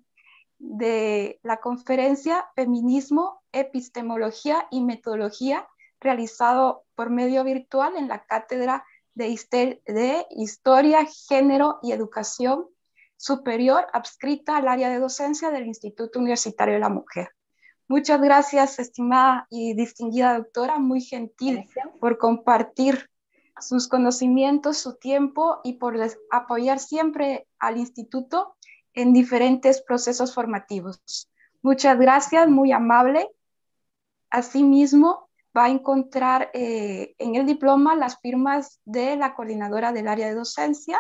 de la conferencia Feminismo, Epistemología y Metodología, realizado por medio virtual en la Cátedra de, de Historia, Género y Educación Superior, adscrita al área de docencia del Instituto Universitario de la Mujer. Muchas gracias, estimada y distinguida doctora, muy gentil por compartir sus conocimientos, su tiempo y por apoyar siempre al instituto en diferentes procesos formativos. Muchas gracias, muy amable. Asimismo, va a encontrar eh, en el diploma las firmas de la coordinadora del área de docencia,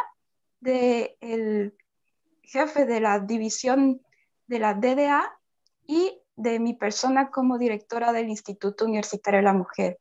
del jefe de la división de la D D A y de mi persona como directora del Instituto Universitario de la Mujer.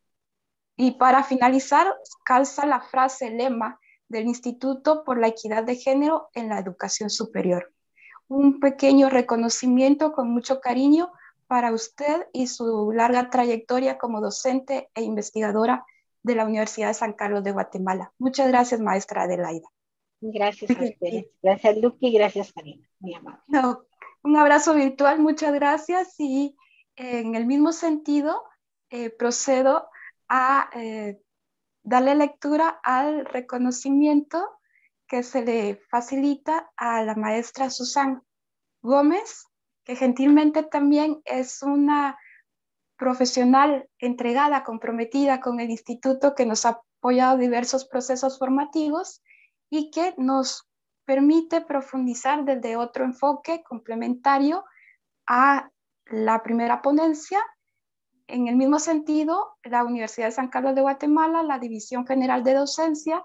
Y para finalizar, calza la frase lema del Instituto por la Equidad de Género en la Educación Superior. Un pequeño reconocimiento con mucho cariño para usted y su larga trayectoria como docente e investigadora de la Universidad de San Carlos de Guatemala. Muchas gracias, maestra Adelaida. Gracias a ustedes. Gracias, Luqui, y gracias, Karina. Muy amable. No, un abrazo virtual, muchas gracias. Y eh, en el mismo sentido, eh, procedo a eh, darle lectura al reconocimiento que se le facilita a la maestra Susan Gómez, que gentilmente también es una profesional entregada, comprometida con el instituto, que nos ha apoyado en diversos procesos formativos y que nos permite profundizar desde otro enfoque complementario a la primera ponencia. En el mismo sentido, la Universidad de San Carlos de Guatemala, la División General de Docencia,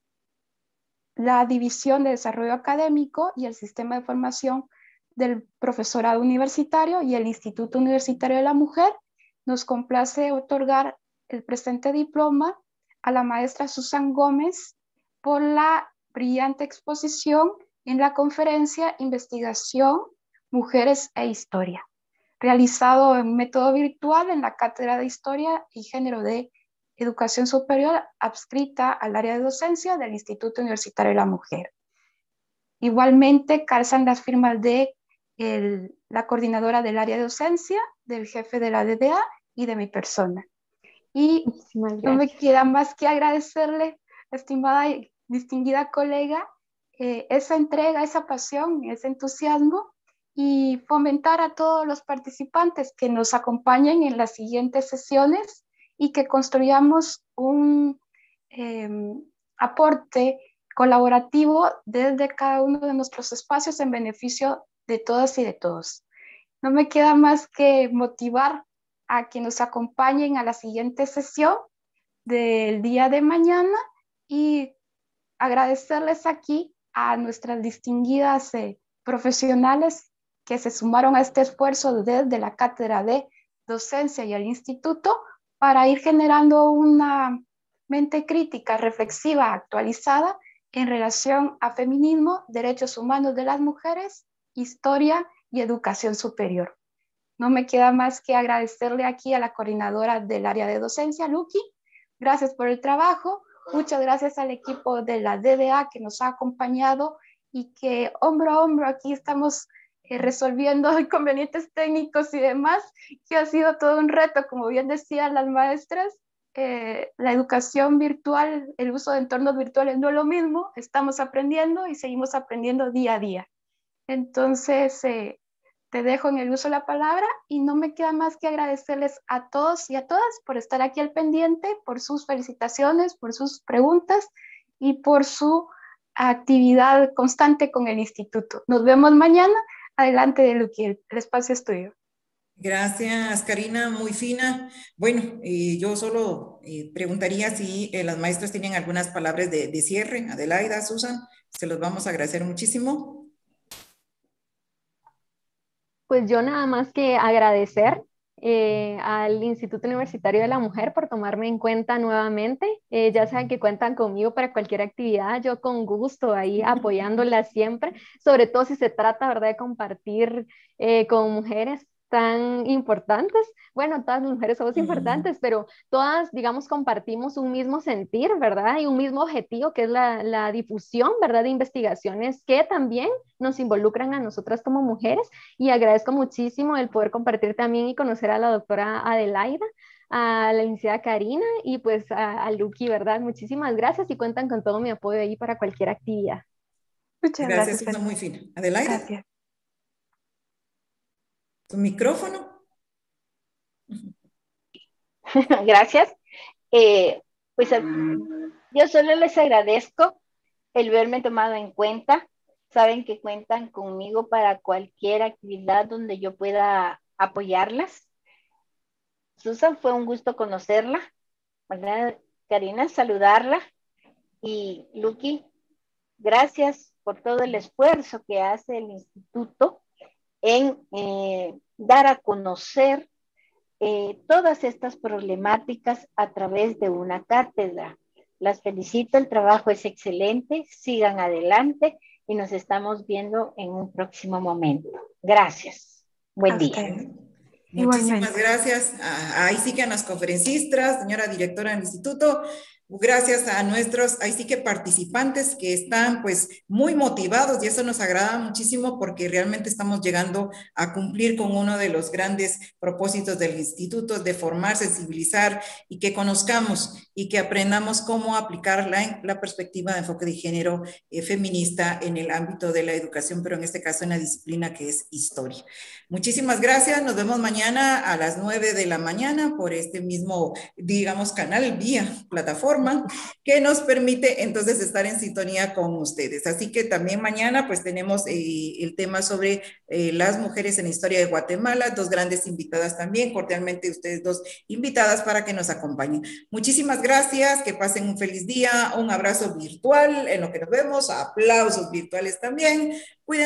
la División de Desarrollo Académico y el Sistema de Formación del Profesorado Universitario y el Instituto Universitario de la Mujer, nos complace otorgar el presente diploma a la maestra Susan Gómez por la brillante exposición en la conferencia Investigación, Mujeres e Historia, realizado en método virtual en la Cátedra de Historia y Género de Educación Superior, adscrita al área de docencia del Instituto Universitario de la Mujer. Igualmente calzan las firmas de el, la coordinadora del área de docencia, del jefe de la D D A y de mi persona. Y no me queda más que agradecerle, estimada y distinguida colega, eh, esa entrega, esa pasión, ese entusiasmo, y fomentar a todos los participantes que nos acompañen en las siguientes sesiones y que construyamos un eh, aporte colaborativo desde cada uno de nuestros espacios en beneficio de todas y de todos. No me queda más que motivar a que nos acompañen a la siguiente sesión del día de mañana y agradecerles aquí a nuestras distinguidas eh, profesionales que se sumaron a este esfuerzo desde la Cátedra de Docencia y el Instituto para ir generando una mente crítica, reflexiva, actualizada en relación a feminismo, derechos humanos de las mujeres, historia y educación superior. No me queda más que agradecerle aquí a la coordinadora del área de docencia, Lucky. Gracias por el trabajo. Muchas gracias al equipo de la D D A que nos ha acompañado y que hombro a hombro aquí estamos eh, resolviendo inconvenientes técnicos y demás, que ha sido todo un reto, como bien decían las maestras. Eh, la educación virtual, el uso de entornos virtuales no es lo mismo, estamos aprendiendo y seguimos aprendiendo día a día. Entonces, eh, te dejo en el uso de la palabra y no me queda más que agradecerles a todos y a todas por estar aquí al pendiente, por sus felicitaciones, por sus preguntas y por su actividad constante con el instituto. Nos vemos mañana. Adelante, de Luqui, el espacio es tuyo. Gracias, Karina, muy fina. Bueno, eh, yo solo eh, preguntaría si eh, las maestras tienen algunas palabras de, de cierre. Adelaida, Susan, se los vamos a agradecer muchísimo. Pues yo nada más que agradecer eh, al Instituto Universitario de la Mujer por tomarme en cuenta nuevamente. Eh, ya saben que cuentan conmigo para cualquier actividad, yo con gusto ahí apoyándolas siempre, sobre todo si se trata, ¿verdad?, de compartir eh, con mujeres tan importantes. Bueno, todas las mujeres somos importantes, pero todas, digamos, compartimos un mismo sentir, ¿verdad? Y un mismo objetivo, que es la, la difusión, ¿verdad?, de investigaciones que también nos involucran a nosotras como mujeres. Y agradezco muchísimo el poder compartir también y conocer a la doctora Adelaida, a la licenciada Karina y pues a, a Luqui, ¿verdad? Muchísimas gracias y cuentan con todo mi apoyo ahí para cualquier actividad. Muchas gracias. Gracias, Susan, muy fina. Adelaida. Gracias. Tu micrófono. Gracias. Eh, pues yo solo les agradezco el verme tomado en cuenta. Saben que cuentan conmigo para cualquier actividad donde yo pueda apoyarlas. Susan, fue un gusto conocerla. ¿Verdad? Karina, saludarla. Y Luqui, gracias por todo el esfuerzo que hace el instituto en eh, dar a conocer eh, todas estas problemáticas a través de una cátedra. Las felicito, el trabajo es excelente, sigan adelante y nos estamos viendo en un próximo momento. Gracias. Buen Hasta día. ahí. Muchísimas gracias. Ahí sí que a las conferencistas, señora directora del instituto. Gracias a nuestros, ahí sí que participantes que están pues muy motivados y eso nos agrada muchísimo porque realmente estamos llegando a cumplir con uno de los grandes propósitos del instituto, de formar, sensibilizar y que conozcamos y que aprendamos cómo aplicar la, la perspectiva de enfoque de género eh, feminista en el ámbito de la educación, pero en este caso en la disciplina que es historia. Muchísimas gracias, nos vemos mañana a las nueve de la mañana por este mismo, digamos, canal vía plataforma que nos permite entonces estar en sintonía con ustedes. Así que también mañana pues tenemos eh, el tema sobre eh, las mujeres en la historia de Guatemala, dos grandes invitadas también, cordialmente ustedes dos invitadas para que nos acompañen. Muchísimas gracias, que pasen un feliz día, un abrazo virtual en lo que nos vemos, aplausos virtuales también. Cuídense.